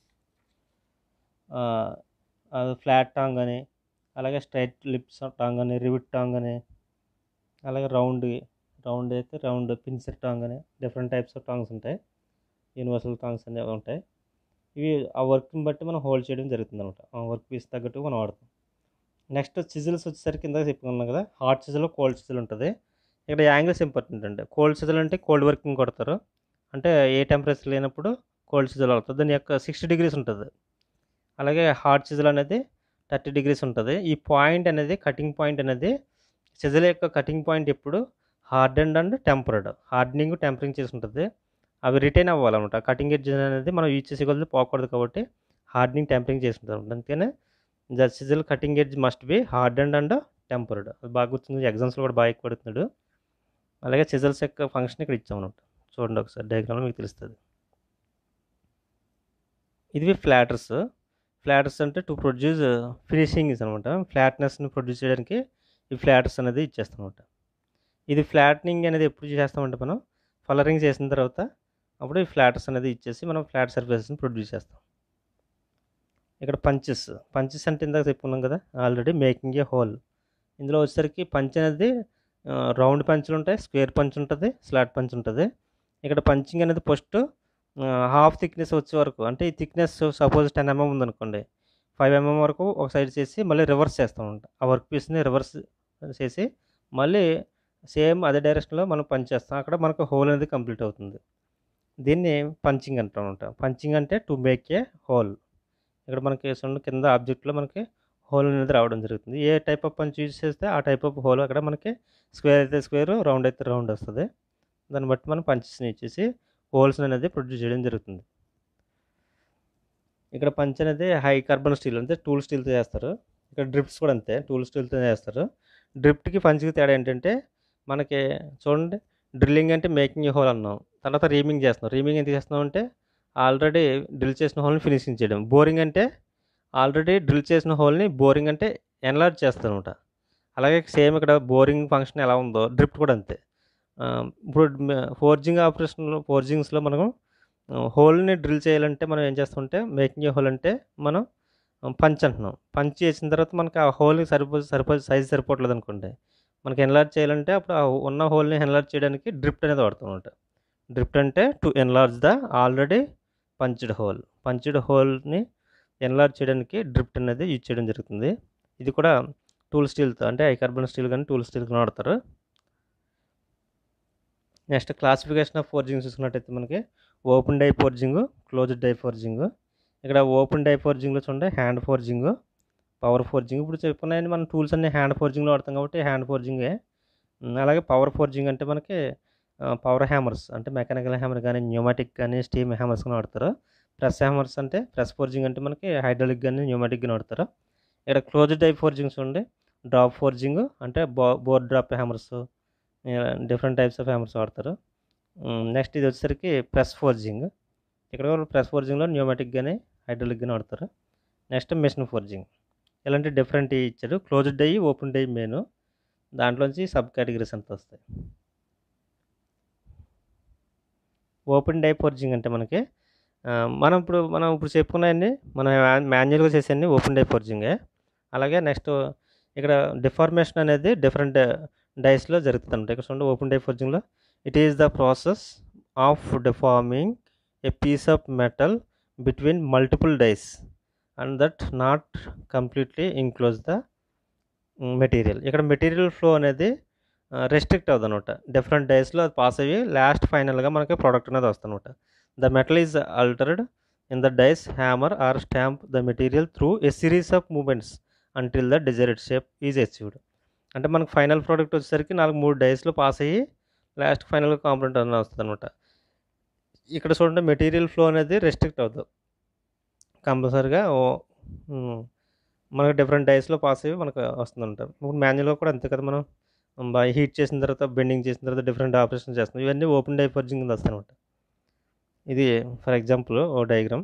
ఫ్లాట్ టాంగ్ అని, అలాగే స్ట్రైట్ లిప్స్ టాంగ్ అని, రివిట్ టాంగ్ అని, అలాగే రౌండ్ అయితే రౌండ్ పిన్సెట్ టాంగ్ అని, డిఫరెంట్ టైప్స్ ఆఫ్ టాంగ్స్ ఉంటాయి. యూనివర్సల్ టాంగ్స్ అనేవి ఉంటాయి. ఇవి ఆ వర్క్ని బట్టి మనం హోల్డ్ చేయడం జరుగుతుంది అనమాట. ఆ వర్క్ పీస్ తగ్గట్టు మనం వాడతాం. నెక్స్ట్ సిజిల్స్ వచ్చేసరికి కింద చెప్పుకున్నాం కదా, హాట్ సిజిల్ కోల్డ్ సిజిల్ ఉంటుంది. ఇక్కడ యాంగిల్స్ ఇంపార్టెంట్ అండి. కోల్డ్ సిజిల్ అంటే కోల్డ్ వర్కింగ్ కొడతారు, అంటే ఏ టెంపరేచర్ లేనప్పుడు కోల్డ్ సిజిల్ అవుతుంది. దాని యొక్క 60 degrees ఉంటుంది. అలాగే హాట్ సిజిల్ అనేది 30 degrees ఉంటుంది. ఈ పాయింట్ అనేది కటింగ్ పాయింట్ అనేది సిజిల్ యొక్క కటింగ్ పాయింట్ ఎప్పుడు hardened and tempered, hardening tempering చేసి ఉంటుంది. అవి రిటైన్ అవ్వాలన్నమాట. కటింగ్ ఎడ్జ్ అనేది మనం యూజ్ చేసే కొద్ది పోకూడదు కాబట్టి హార్డనింగ్ టెంపరింగ్ చేసి ఉంటుంది. అందుకనే the chisel cutting edge must be hardened and tempered. అది బాగా గుర్తుంది, ఎగ్జామ్స్లో కూడా బాగా ఎక్కువ పడుతున్నాడు. అలాగే సిజిల్స్ యొక్క ఫంక్షన్ ఇక్కడ ఇచ్చామన్నమాట. చూడండి ఒకసారి డయాగ్రామ్లో మీకు తెలుస్తుంది. ఇది ఫ్లాటర్స్. ఫ్లాటర్స్ అంటే టు ప్రొడ్యూస్ ఫినిషింగ్స్ అనమాట. ఫ్లాట్నెస్ని ప్రొడ్యూస్ చేయడానికి ఈ ఫ్లాటర్స్ అనేది ఇచ్చేస్తాం అనమాట. ఇది ఫ్లాట్నింగ్ అనేది ఎప్పుడు చేస్తామంటే మనం కలరింగ్ చేసిన తర్వాత అప్పుడు ఈ ఫ్లాటర్స్ అనేది ఇచ్చేసి మనం ఫ్లాట్ సర్ఫేసెస్ని ప్రొడ్యూస్ చేస్తాం. ఇక్కడ పంచెస్ అంటే ఇందాక చెప్పుకున్నాం కదా ఆల్రెడీ, మేకింగ్ ఏ హోల్. ఇందులో వచ్చేసరికి పంచ్ అనేది రౌండ్ పంచులు ఉంటాయి, స్క్వేర్ పంచ్ ఉంటుంది, స్లాట్ పంచ్ ఉంటుంది. ఇక్కడ పంచింగ్ అనేది ఫస్ట్ హాఫ్ థిక్నెస్ వచ్చే వరకు, అంటే ఈ థిక్నెస్ సపోజ్ 10 mm ఉందనుకోండి, 5 mm వరకు ఒక సైడ్ చేసి మళ్ళీ రివర్స్ చేస్తూ ఉంటాం. ఆ వర్క్ పీస్ని రివర్స్ చేసి మళ్ళీ సేమ్ అదే డైరెక్షన్లో మనం పంచ్ చేస్తాం. అక్కడ మనకు హోల్ అనేది కంప్లీట్ అవుతుంది. దీన్ని పంచింగ్ అంటూ ఉంటాం. పంచింగ్ అంటే టు మేక్ ఏ హోల్. ఇక్కడ మనకి కింద ఆబ్జెక్ట్లో మనకి హోల్ అనేది రావడం జరుగుతుంది. ఏ టైప్ ఆఫ్ పంచ్ యూజ్ చేస్తే ఆ టైప్ ఆఫ్ హోల్ అక్కడ మనకి స్క్వేర్ అయితే స్క్వేర్, రౌండ్ అయితే రౌండ్ వస్తుంది. దాన్ని బట్టి మనం పంచెస్ని ఇచ్చేసి హోల్స్ అనేది ప్రొడ్యూస్ చేయడం జరుగుతుంది. ఇక్కడ పంచ్ అనేది హై కార్బన్ స్టీల్ అంటే టూల్ స్టీల్తో చేస్తారు. ఇక్కడ డ్రిప్స్ కూడా అంతే, టూల్ స్టీల్తో చేస్తారు. డ్రిప్ట్కి పంచ్కి తేడా ఏంటంటే మనకి చూడండి, డ్రిల్లింగ్ అంటే మేకింగ్ ఏ హోల్ అన్నాం, తర్వాత రీమింగ్ చేస్తున్నాం. రీమింగ్ ఎందుకు చేస్తున్నాం అంటే ఆల్రెడీ డ్రిల్ చేసిన హోల్ని ఫినిషింగ్ చేయడం. బోరింగ్ అంటే ఆల్రెడీ డ్రిల్ చేసిన హోల్ని బోరింగ్ అంటే ఎన్లార్జ్ చేస్తారనమాట. అలాగే సేమ్ ఇక్కడ బోరింగ్ ఫంక్షన్ ఎలా ఉందో డ్రిప్ట్ కూడా అంతే. ఇప్పుడు ఫోర్జింగ్స్లో మనం హోల్ని డ్రిల్ చేయాలంటే మనం ఏం చేస్తామంటే మేకింగ్ ఏ హోల్ అంటే మనం పంచ్ అంటున్నాం. పంచ్ చేసిన తర్వాత మనకి ఆ హోల్కి సరిపోయే సైజ్ సరిపోవట్లేదు అనుకోండి, మనకి ఎన్లార్జ్ చేయాలంటే అప్పుడు ఆ ఉన్న హోల్ని ఎన్లార్జ్ చేయడానికి డ్రిప్ట్ అనేది వాడతాం అనమాట. డ్రిప్ట్ అంటే to enlarge the already punched hole. Punched హోల్ని ఎన్లార్జ్ చేయడానికి డ్రిప్ట్ అనేది యూజ్ చేయడం జరుగుతుంది. ఇది కూడా టూల్ స్టీల్తో, అంటే హై కార్బన్ స్టీల్ కానీ టూల్ స్టీల్ కానీ వాడతారు. నెక్స్ట్ క్లాసిఫికేషన్ ఆఫ్ ఫోర్జింగ్ చూసుకున్నట్టయితే మనకి open die forging, closed die forging. ఇక్కడ ఓపెన్ డై ఫోర్జింగ్లో చూడండి హ్యాండ్ ఫోర్జింగ్, పవర్ ఫోర్జింగ్. ఇప్పుడు చెప్పుకున్నాయని మన టూల్స్ అన్ని హ్యాండ్ ఫోర్జింగ్లో వాడతాం కాబట్టి హ్యాండ్ ఫోర్జింగే. అలాగే పవర్ ఫోర్జింగ్ అంటే మనకి పవర్ హ్యామర్స్, అంటే మెకానికల్ హ్యామర్ కానీ న్యూమాటిక్ కానీ స్టీమ్ హ్యామర్స్ కానీ వాడతారు. ప్రెస్ హ్యామర్స్ అంటే ప్రెస్ ఫోర్జింగ్ అంటే మనకి హైడ్రాలిక్ కానీ న్యూమాటిక్ కానీ వాడతారు. ఇక్కడ క్లోజ్డ్ డై ఫోర్జింగ్స్ ఉండి డ్రాప్ ఫోర్జింగ్ అంటే board drop hammers, different types of hammers వాడతారు. నెక్స్ట్ ఇది వచ్చేసరికి ప్రెస్ ఫోర్జింగ్. ఇక్కడ ప్రెస్ ఫోర్జింగ్లో న్యూమాటిక్ కానీ హైడ్రాలిక్ కానీ వాడతారు. Next machine forging. ఇలాంటి డిఫరెంట్ ఇచ్చారు. Closed die, open die main, దాంట్లోంచి సబ్ కేటగిరీస్ అంతా వస్తాయి. ఓపెన్ డై ఫోర్జింగ్ అంటే మనకి మనం ఇప్పుడు చెప్పుకున్నాయన్నీ మనం మాన్యువల్గా చేసేవన్నీ ఓపెన్ డై ఫోర్జింగే. అలాగే నెక్స్ట్ ఇక్కడ డిఫార్మేషన్ అనేది డిఫరెంట్ డైస్లో జరుగుతుంది అనమాట. ఇక్కడ చూడండి ఓపెన్ డై ఫోర్జింగ్లో it is the process of deforming a piece of metal between multiple dies and that not completely enclose the material. ఇక్కడ మెటీరియల్ ఫ్లో అనేది రెస్ట్రిక్ట్ అవుతుంది అనమాట. డిఫరెంట్ డైస్లో అది పాస్ అయ్యి లాస్ట్ ఫైనల్గా మనకి ప్రోడక్ట్ అనేది వస్తుంది అనమాట. The metal is altered in the dies hammer or stamp the material through a series of movements until the desired shape is achieved. అంటే మనకు ఫైనల్ ప్రోడక్ట్ వచ్చేసరికి 3 డైస్లో పాస్ అయ్యి లాస్ట్ ఫైనల్గా కాంపోనెంట్ అనేది వస్తుంది అనమాట. ఇక్కడ చూడండి మెటీరియల్ ఫ్లో అనేది రెస్ట్రిక్ట్ అవుతుంది కంపల్సరీగా. మనకు డిఫరెంట్ డైస్లో పాస్ అయ్యి మనకు వస్తుంది అంటారు. ఇప్పుడు మాన్యువల్గా కూడా అంతే కదా, మనం హీట్ చేసిన తర్వాత బెండింగ్ చేసిన తర్వాత డిఫరెంట్ ఆపరేషన్ చేస్తున్నాం. ఇవన్నీ ఓపెన్ డై ఫోర్జింగ్ కింద వస్తాయి అనమాట. ఇది ఫర్ ఎగ్జాంపుల్ ఓ diagram.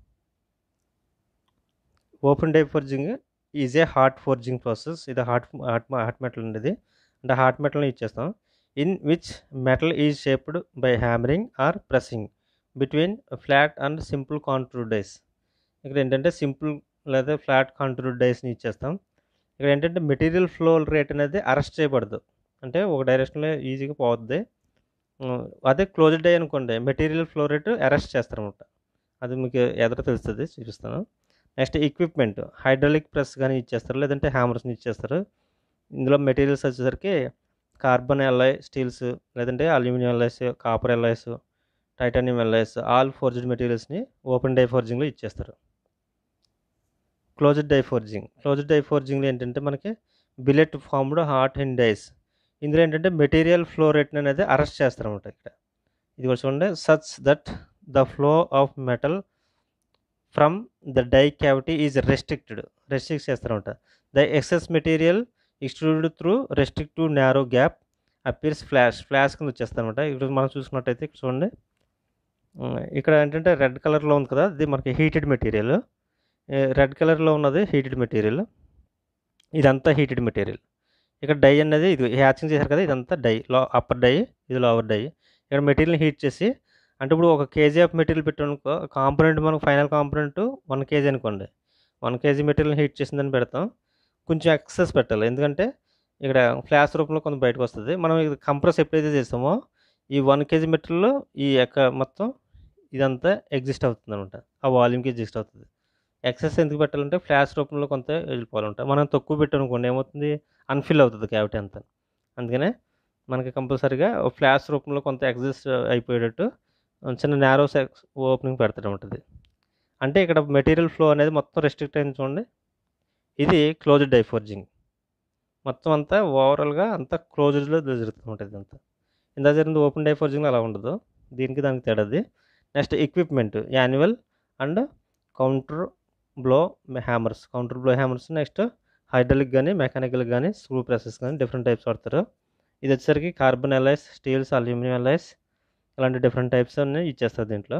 Open die forging is a hot forging process. ఇది హాట్ మెటల్ ఉండేది, అంటే హాట్ మెటల్ని యూజ్ చేస్తాం. In which metal is shaped by hammering or pressing between flat and simple contour dies. ఇక్కడ ఏంటంటే సింపుల్ లేదా flat contour డైస్ని use చేస్తాం. ఇక్కడ ఏంటంటే మెటీరియల్ ఫ్లో రేట్ అనేది అరెస్ట్ చేయబడదు, అంటే ఒక డైరెక్షన్లో ఈజీగా పోతుంది. అదే క్లోజ్డ్ డై అనుకోండి మెటీరియల్ ఫ్లో రేట్ అరెస్ట్ చేస్తారనమాట. అది మీకు ఎదురు తెలుస్తుంది, చూపిస్తాను. నెక్స్ట్ ఎక్విప్మెంట్ హైడ్రాలిక్ ప్రెస్ కానీ ఇచ్చేస్తారు, లేదంటే హ్యామర్స్ని ఇచ్చేస్తారు. ఇందులో మెటీరియల్స్ వచ్చేసరికి కార్బన్ ఎల్లాయ్ స్టీల్స్, లేదంటే aluminium alloys, copper alloys, titanium alloys, all forged మెటీరియల్స్ని ఓపెన్ డై ఫోర్జింగ్లో ఇచ్చేస్తారు. క్లోజ్డ్ డై ఫోర్జింగ్లో ఏంటంటే మనకి billet formed hot and dies. ఇందులో ఏంటంటే మెటీరియల్ ఫ్లో రేట్ని అనేది అరెస్ట్ చేస్తారన్నమాట. ఇక్కడ ఇది కూడా చూడండి, such that the flow of metal from the die cavity is restrict చేస్తారన్నమాట. The excess material extruded through restrictive narrow gap appears flash కింద వచ్చేస్తారనమాట. ఇక్కడ మనం చూసుకున్నట్టయితే ఇక్కడ చూడండి, ఇక్కడ ఏంటంటే రెడ్ కలర్లో ఉంది కదా, ఇది మనకి హీటెడ్ మెటీరియల్. రెడ్ కలర్లో ఉన్నది హీటెడ్ మెటీరియల్, ఇదంతా హీటెడ్ మెటీరియల్. ఇక్కడ డై అనేది ఇది హ్యాచింగ్ చేశారు కదా, ఇదంతా డై, అప్పర్ డై, ఇది లోవర్ డై. ఇక్కడ మెటీరియల్ని హీట్ చేసి, అంటే ఇప్పుడు 1 kg ఆఫ్ మెటీరియల్ పెట్టామనుకో, కాంపోనెంట్ మనకు ఫైనల్ కాంపోనెంట్ 1 kg అనుకోండి. 1 kg మెటీరియల్ హీట్ చేసిందని పెడతాం, కొంచెం ఎక్సెస్ పెట్టాలి, ఎందుకంటే ఇక్కడ ఫ్లాష్ రూపంలో కొంచెం బయటకు వస్తుంది. మనం ఇది కంప్రెస్ ఎప్పుడైతే చేస్తామో ఈ 1 kg మెటీరియల్ ఈ మొత్తం ఇదంతా ఎగ్జిస్ట్ అవుతుంది అనమాట, ఆ వాల్యూమ్కి ఎగ్జిస్ట్ అవుతుంది. ఎక్సెస్ ఎందుకు పెట్టాలంటే ఫ్లాష్ రూపంలో కొంత వెళ్ళిపోవాలంట. మనం తక్కువ పెట్టామనుకోండి ఏమవుతుంది, అన్ఫిల్ అవుతుంది క్యావిటీ అంతా. అందుకనే మనకి కంపల్సరీగా ఫ్లాష్ రూపంలో కొంత ఎగ్జిస్ట్ అయిపోయేటట్టు చిన్న నారో ఓపెనింగ్ పెడతాడు ఉంటుంది. అంటే ఇక్కడ మెటీరియల్ ఫ్లో అనేది మొత్తం రెస్ట్రిక్ట్ అయింది చూడండి. ఇది క్లోజ్డ్ డై ఫోర్జింగ్. మొత్తం అంతా ఓవరాల్గా అంతా క్లోజ్డ్లో జరుగుతూ ఉంటుంది అంతా. ఇందా జరిగింది ఓపెన్ డై ఫోర్జింగ్లో అలా ఉండదు, దానికి తేడాది. Next equipment anvil and counter blow hammers, next hydraulic కానీ మెకానికల్ కానీ స్క్రూ ప్రెసెస్ కానీ డిఫరెంట్ టైప్స్ వాడతారు. ఇది వచ్చేసరికి carbon alloys, steels, aluminium alloys, ఇలాంటి డిఫరెంట్ టైప్స్ అన్నీ ఇచ్చేస్తారు దీంట్లో.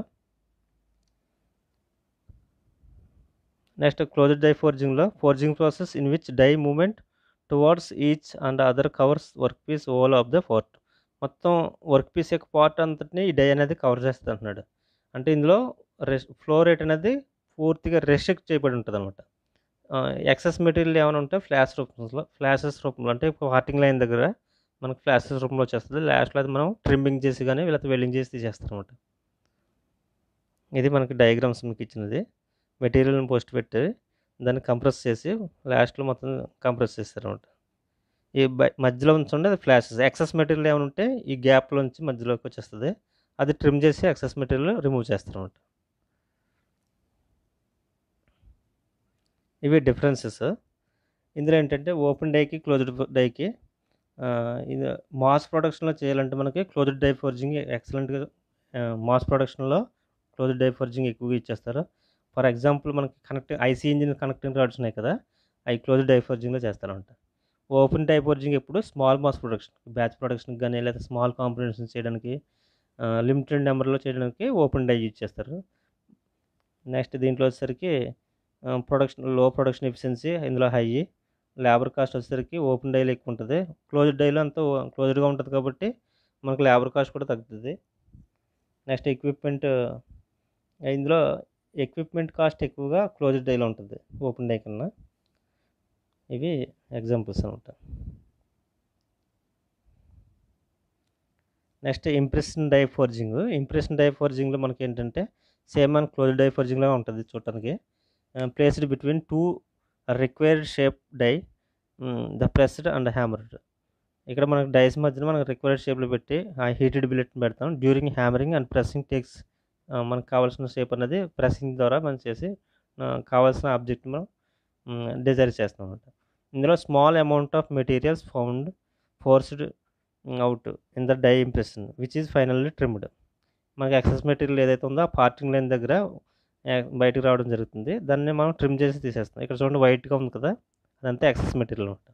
నెక్స్ట్ క్లోజ్డ్ డై ఫోర్జింగ్లో forging process in which die movement towards each and other covers work piece whole of the forged. మొత్తం వర్క్ పీస్ యొక్క పార్ట్ అంతటిని ఈ డై అనేది కవర్ చేస్తుంది అంటున్నాడు. అంటే ఇందులో ఫ్లో రేట్ అనేది పూర్తిగా రెస్ట్రిక్ట్ చేయబడి ఉంటుంది అనమాట. ఎక్సెస్ మెటీరియల్ ఏమైనా ఉంటే ఫ్లాషెస్ రూపంలో అంటే పార్టింగ్ లైన్ దగ్గర మనకు ఫ్లాషెస్ రూపంలో వచ్చేస్తుంది. లాస్ట్లో అది మనం ట్రిమ్మింగ్ చేసి కానీ లేకపోతే వెల్డింగ్ చేసి తీసేస్తాం అనమాట. ఇది మనకి డయాగ్రామ్స్ మీకు ఇచ్చినది. మెటీరియల్ని పోస్ట్ పెట్టి దాన్ని కంప్రెస్ చేసి లాస్ట్లో మొత్తం కంప్రెస్ చేస్తారనమాట. ఈ మధ్యలో ఉంచండి అది ఫ్లాషెస్. ఎక్సెస్ మెటీరియల్ ఏమైనా ఉంటే ఈ గ్యాప్లోంచి మధ్యలోకి వచ్చేస్తుంది, అది ట్రిమ్ చేసి ఎక్సెస్ మెటీరియల్ రిమూవ్ చేస్తారనమాట. ఇవి డిఫరెన్సెస్. ఇందులో ఏంటంటే ఓపెన్ డైకి క్లోజ్డ్ డైకి ఇది మాస్ ప్రొడక్షన్లో చేయాలంటే మనకి క్లోజ్డ్ డై ఫోర్జింగ్ ఎక్సలెంట్గా, మాస్ ప్రొడక్షన్లో క్లోజ్డ్ డై ఫోర్జింగ్ ఎక్కువగా ఇచ్చేస్తారు. ఫర్ ఎగ్జాంపుల్ మనకి ఐసీ ఇంజిన్ కనెక్టింగ్ రాడ్స్ ఉన్నాయి కదా, అవి క్లోజ్డ్ డై ఫోర్జింగ్లో చేస్తారంట. ఓపెన్ డై ఫోర్జింగ్ ఎప్పుడు స్మాల్ మాస్ ప్రొడక్షన్, బ్యాచ్ ప్రొడక్షన్కి కానీ లేదా స్మాల్ కాంపోనెంట్స్ చేయడానికి, లిమిటెడ్ నెంబర్లో చేయడానికి ఓపెన్ డై యూజ్ చేస్తారు. నెక్స్ట్ దీంట్లో వచ్చేసరికి లో ప్రొడక్షన్ ఎఫిషియన్సీ ఇందులో హై, లేబర్ కాస్ట్ వచ్చేసరికి ఓపెన్ డైలో ఎక్కువ ఉంటుంది. క్లోజ్డ్ డైలో అంతా క్లోజ్డ్గా ఉంటుంది కాబట్టి మనకు లేబర్ కాస్ట్ కూడా తగ్గుతుంది. నెక్స్ట్ ఇందులో ఎక్విప్మెంట్ కాస్ట్ ఎక్కువగా క్లోజ్డ్ డైలో ఉంటుంది ఓపెన్ డై కన్నా. ఇవి ఎగ్జాంపుల్స్ అనమాట. నెక్స్ట్ ఇంప్రెషన్ డై ఫోర్జింగ్లో మనకి ఏంటంటే సేమ్ మన క్లోజ్డ్ డై ఫోర్జింగ్లో ఉంటుంది చూడటానికి. Placed between 2 required shape die the pressed and hammered. ఇక్కడ మనకు డైస్ మధ్యన మనకు రిక్వైర్డ్ షేప్లో పెట్టి ఆ హీటెడ్ బిల్లెట్ని పెడతాం. During hammering and pressing takes మనకు కావాల్సిన షేప్ అనేది ప్రెస్సింగ్ ద్వారా మనం చేసి కావాల్సిన ఆబ్జెక్ట్ మనం డిజైర్ చేస్తాం అన్నమాట. ఇందులో small amount of materials forced out in the die impression which is finally trimmed. మనకి ఎక్సెస్ మెటీరియల్ ఏదైతే ఉందో ఆ పార్టింగ్ లైన్ దగ్గర బయటకు రావడం జరుగుతుంది, దాన్ని మనం ట్రిమ్ చేసి తీసేస్తాం. ఇక్కడ చూడండి వైట్గా ఉంది కదా, అదంతా ఎక్సెస్ మెటీరియల్ అనమాట.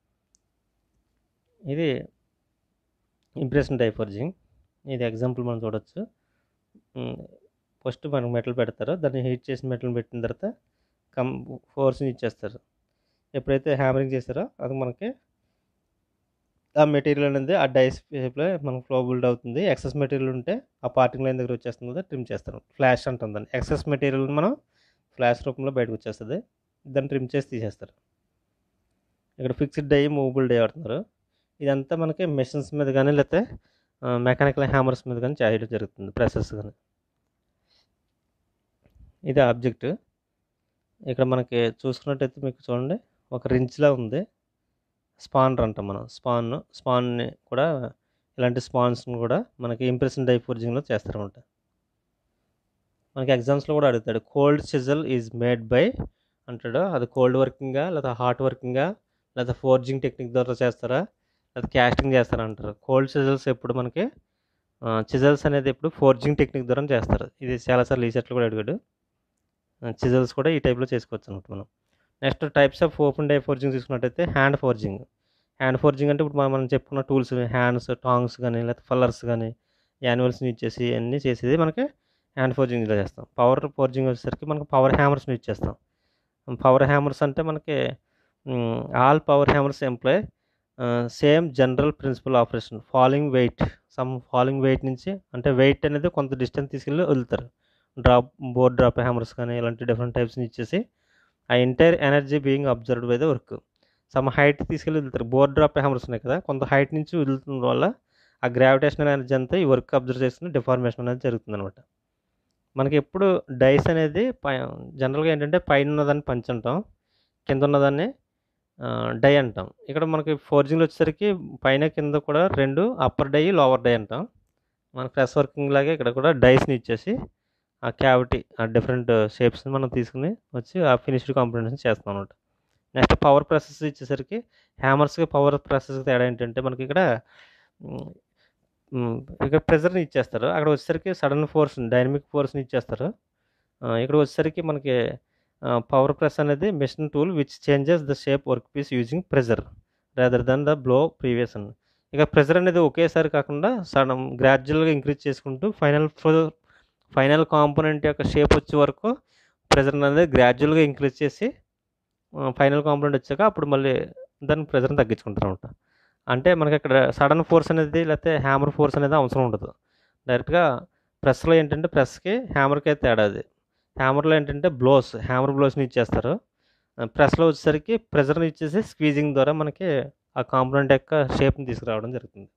ఇది ఇంప్రెషన్ డై ఫోర్జింగ్. ఇది ఎగ్జాంపుల్ మనం చూడొచ్చు. ఫస్ట్ మనకు మెటల్ పెడతారు, దాన్ని హీట్ చేసి మెటల్ పెట్టిన తర్వాత ఫోర్స్ని ఇచ్చేస్తారు. ఎప్పుడైతే హ్యామరింగ్ చేస్తారో అది మనకి ఆ మెటీరియల్ అనేది ఆ డై షేప్లో మనకు ఫ్లో బిల్డ్ అవుతుంది. ఎక్సెస్ మెటీరియల్ ఉంటే ఆ పార్టింగ్ లైన్ దగ్గర వచ్చేస్తుంది కదా, ట్రిమ్ చేస్తారు. ఫ్లాష్ అంటుందండి. ఎక్సెస్ మెటీరియల్ మనం ఫ్లాష్ రూపంలో బయటకు వచ్చేస్తుంది, దాన్ని ట్రిమ్ చేసి తీసేస్తారు. ఇక్కడ ఫిక్స్డ్ డై, మూవబుల్ డై వాడుతున్నారు. ఇదంతా మనకి మెషిన్స్ మీద కానీ లేకపోతే మెకానికల్ హ్యామర్స్ మీద కానీ చేయడం జరుగుతుంది, ప్రెసెస్ కానీ. ఇది ఆబ్జెక్ట్. ఇక్కడ మనకి చూసుకున్నట్టయితే మీకు చూడండి ఒక రించ్లా ఉంది. స్పానర్ అంటాం మనం. స్పాన్ని కూడా ఇలాంటి స్పాన్స్ని కూడా మనకి ఇంప్రెషన్ డై ఫోర్జింగ్లో చేస్తారన్నమాట. మనకి ఎగ్జామ్స్లో కూడా అడుగుతాడు, cold chisel is made by అంటాడు. అది కోల్డ్ వర్కింగా లేదా హాట్ వర్కింగా లేదా ఫోర్జింగ్ టెక్నిక్ ద్వారా చేస్తారా లేదా క్యాస్టింగ్ చేస్తారా అంటారు. కోల్డ్ సిజల్స్ ఎప్పుడు మనకి చిజల్స్ అనేది ఎప్పుడు ఫోర్జింగ్ టెక్నిక్ ద్వారా చేస్తారు. ఇది చాలాసార్లు రీసెర్చ్లో కూడా అడిగాడు. చిజల్స్ కూడా ఈ టైప్లో చేసుకోవచ్చు అనమాట మనం. Next types of open die forging తీసుకున్నట్టయితే హ్యాండ్ ఫోర్జింగ్. హ్యాండ్ ఫోర్జింగ్ అంటే ఇప్పుడు మనం చెప్పుకున్న టూల్స్ హ్యాండ్స్, టాంగ్స్ కానీ లేకపోతే ఫల్లర్స్ కానీ యాన్యువల్స్ని యూజ్ చేసి అన్నీ చేసేది మనకి హ్యాండ్ ఫోర్జింగ్లో చేస్తాం. పవర్ ఫోర్జింగ్ వచ్చేసరికి మనకు పవర్ హ్యామర్స్ని యూజ్ చేస్తాం. పవర్ హ్యామర్స్ అంటే మనకి all power hammers employ same general principle operation. Falling weight నుంచి, అంటే వెయిట్ అనేది కొంత డిస్టెన్స్ తీసుకెళ్ళి వదులుతారు. బోర్డ్ డ్రాప్ హ్యామర్స్ కానీ ఇలాంటి డిఫరెంట్ టైప్స్ని ఇచ్చేసి ఆ entire energy being absorbed by the work. Some height తీసుకెళ్ళి వదులుతారు. బోర్డ్ డ్రాప్ హ్యామర్స్ ఉన్నాయి కదా, కొంత హైట్ నుంచి వదులుతున్న వల్ల ఆ గ్రావిటేషనల్ ఎనర్జీ అంతా ఈ వర్క్ అబ్జర్వ్ చేస్తున్న డిఫార్మేషన్ అనేది జరుగుతుంది అనమాట. మనకి ఎప్పుడు డైస్ అనేది జనరల్గా ఏంటంటే పైన ఉన్నదాన్ని పంచ్ అంటాం, కింద ఉన్నదాన్ని డై అంటాం. ఇక్కడ మనకి ఫోర్జింగ్లో వచ్చేసరికి పైన కింద కూడా రెండు అప్పర్ డై లోవర్ డై అంటాం. మన ప్రెస్ వర్కింగ్ లాగే ఇక్కడ కూడా డైస్ని ఇచ్చేసి ఆ క్యావిటీ ఆ డిఫరెంట్ షేప్స్ని మనం తీసుకుని వచ్చి ఆ ఫినిష్డ్ కాంపోనెంట్స్ని చేస్తాం అనమాట. నెక్స్ట్ పవర్ ప్రాసెస్ ఇచ్చేసరికి హ్యామర్స్కి పవర్ ప్రాసెస్కి తేడా ఏంటంటే మనకి ఇక్కడ ప్రెజర్ని ఇచ్చేస్తారు. అక్కడ వచ్చేసరికి సడన్ ఫోర్స్ డైనమిక్ ఫోర్స్ని ఇచ్చేస్తారు. ఇక్కడ వచ్చేసరికి మనకి పవర్ ప్రెస్ అనేది machine tool which changes the shape work piece using pressure rather than the blow previous అని. ఇక ప్రెజర్ అనేది ఒకేసారి కాకుండా సడన్ గ్రాడ్యువల్గా ఇంక్రీజ్ చేసుకుంటూ ఫైనల్ కాంపోనెంట్ యొక్క షేప్ వచ్చే వరకు ప్రెజర్ అనేది గ్రాడ్యువల్గా ఇంక్రీజ్ చేసి ఫైనల్ కాంపోనెంట్ వచ్చాక అప్పుడు మళ్ళీ దాని ప్రెజర్ని తగ్గించుకుంటారు అనమాట. అంటే మనకి అక్కడ సడన్ ఫోర్స్ అనేది లేకపోతే హ్యామర్ ఫోర్స్ అనేది అవసరం ఉండదు. డైరెక్ట్గా ప్రెస్లో ఏంటంటే ప్రెస్కి హ్యామర్కి అయితే తేడా. అది హ్యామర్లో ఏంటంటే హ్యామర్ బ్లోస్ని ఇచ్చేస్తారు. ప్రెస్లో వచ్చేసరికి ప్రెజర్ని ఇచ్చేసి స్క్వీజింగ్ ద్వారా మనకి ఆ కాంపోనెంట్ యొక్క షేప్ని తీసుకురావడం జరుగుతుంది.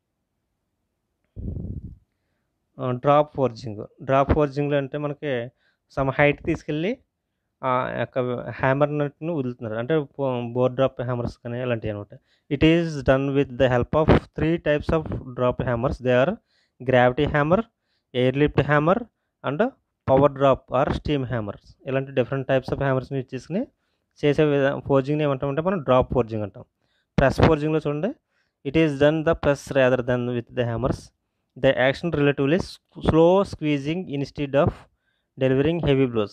డ్రాప్ ఫోర్జింగ్లో అంటే మనకి సమ్ హైట్ తీసుకెళ్ళి ఆ యొక్క హ్యామర్ నట్ను వదులుతున్నారు. అంటే బోర్డ్ డ్రాప్ హ్యామర్స్ కానీ ఇలాంటివి అనమాట. It is done with the help of 3 types of drop hammers. They are gravity hammer, air lift hammer and power drop or steam hammers. ఇలాంటి డిఫరెంట్ టైప్స్ ఆఫ్ హ్యామర్స్ని use చేసుకుని చేసే ఫోర్జింగ్ని ఏమంటామంటే మనం డ్రాప్ ఫోర్జింగ్ అంటాం. ప్రెస్ ఫోర్జింగ్లో చూడండి, it is done the press rather than with the hammers. The action relatively slow squeezing instead of delivering heavy blows.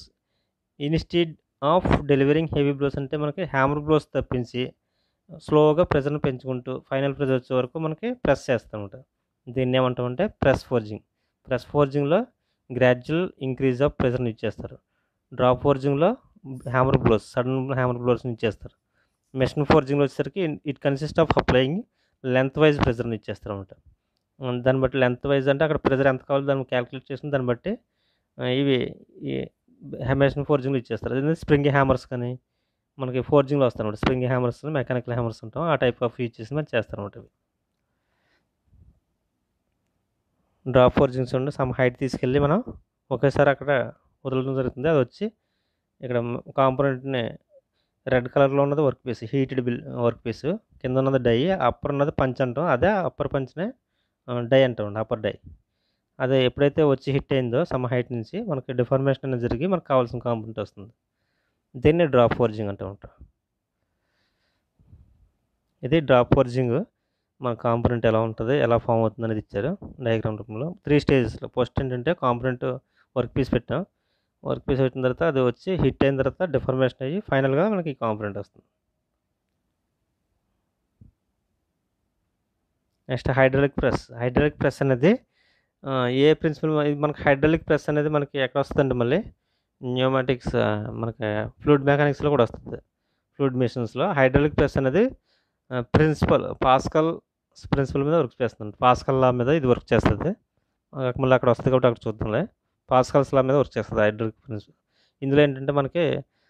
అంటే మనకి హ్యామర్ బ్లోస్ తప్పించి స్లోగా ప్రెజర్ని పెంచుకుంటూ ఫైనల్ ప్రెజర్ వచ్చే వరకు మనకి ప్రెస్ చేస్తామన్నమాట. దీన్ని ఏమంటామంటే ప్రెస్ ఫోర్జింగ్లో గ్రాడ్యువల్ ఇంక్రీజ్ ఆఫ్ ప్రెజర్ని ఇచ్చేస్తారు. డ్రాప్ ఫోర్జింగ్లో సడన్ హ్యామర్ బ్లోస్ని ఇచ్చేస్తారు. మెషిన్ ఫోర్జింగ్లో వచ్చేసరికి it consist of applying length wise ప్రెజర్ని ఇచ్చేస్తారు అనమాట. దాన్ని బట్టి లెంత్ వైజ్ అంటే అక్కడ ప్రెజర్ ఎంత కావాలో దాన్ని క్యాలిక్యులేట్ చేసిన దాన్ని బట్టి ఇవి మెషిన్ ఫోర్జింగ్లో ఇచ్చేస్తారు. అదే స్ప్రింగ్ హ్యామర్స్ కానీ మనకి ఫోర్జింగ్లో వస్తాయి అనమాట. స్ప్రింగ్ హ్యామర్స్, మెకానికల్ హ్యామర్స్ ఉంటాం, ఆ టైప్ ఆఫ్ యూజ్ చేసి మనం చేస్తారు అనమాట. డ్రాప్ ఫోర్జింగ్స్ ఉండి సమ్ హైట్ తీసుకెళ్ళి మనం ఒకేసారి అక్కడ వదలడం జరుగుతుంది. అది వచ్చి ఇక్కడ కాంపోనెంట్ని రెడ్ కలర్లో ఉన్నది work piece, heated work piece, కింద ఉన్నది డై, అప్పర్ ఉన్నది పంచ్ అంటాం. అదే అప్పర్ పంచ్నే డై అంటాం, అప్పర్ డై. అదే ఎప్పుడైతే వచ్చి హిట్ అయిందో సమ్ హైట్ నుంచి మనకి డిఫార్మేషన్ అనేది జరిగి మనకు కావాల్సిన కాంపోనెంట్ వస్తుంది. దీన్ని డ్రాప్ ఫోర్జింగ్ అంటాం. ఇది డ్రాప్ ఫోర్జింగ్. మన కాంపోనెంట్ ఎలా ఉంటుంది, ఎలా ఫామ్ అవుతుంది అనేది ఇచ్చారు డయాగ్రామ్ రూపంలో 3 స్టేజెస్లో. ఫస్ట్ ఏంటంటే కాంపోనెంట్ వర్క్ పీస్ పెట్టిన తర్వాత అది వచ్చి హిట్ అయిన తర్వాత డిఫార్మేషన్ అయ్యి ఫైనల్గా మనకి కాంపోనెంట్ వస్తుంది. నెక్స్ట్ హైడ్రాలిక్ ప్రెస్ అనేది ఏ ప్రిన్సిపల్ మనకి హైడ్రాలిక్ ప్రెస్ అనేది మనకి ఎక్కడ వస్తుందండి, మళ్ళీ న్యూమాటిక్స్ మనకి ఫ్లూయిడ్ మెకానిక్స్లో కూడా వస్తుంది. ఫ్లూయిడ్ మెషిన్స్లో హైడ్రాలిక్ ప్రెస్ అనేది పాస్కల్ ప్రిన్సిపల్ మీద వర్క్ చేస్తుంది. పాస్కల్ లా మీద ఇది వర్క్ చేస్తుంది. మళ్ళీ అక్కడ వస్తుంది కాబట్టి అక్కడ చూద్దాంలే. పాస్కల్స్ లా మీద వర్క్ చేస్తుంది హైడ్రాలిక్ ప్రిన్సిపల్. ఇందులో ఏంటంటే మనకి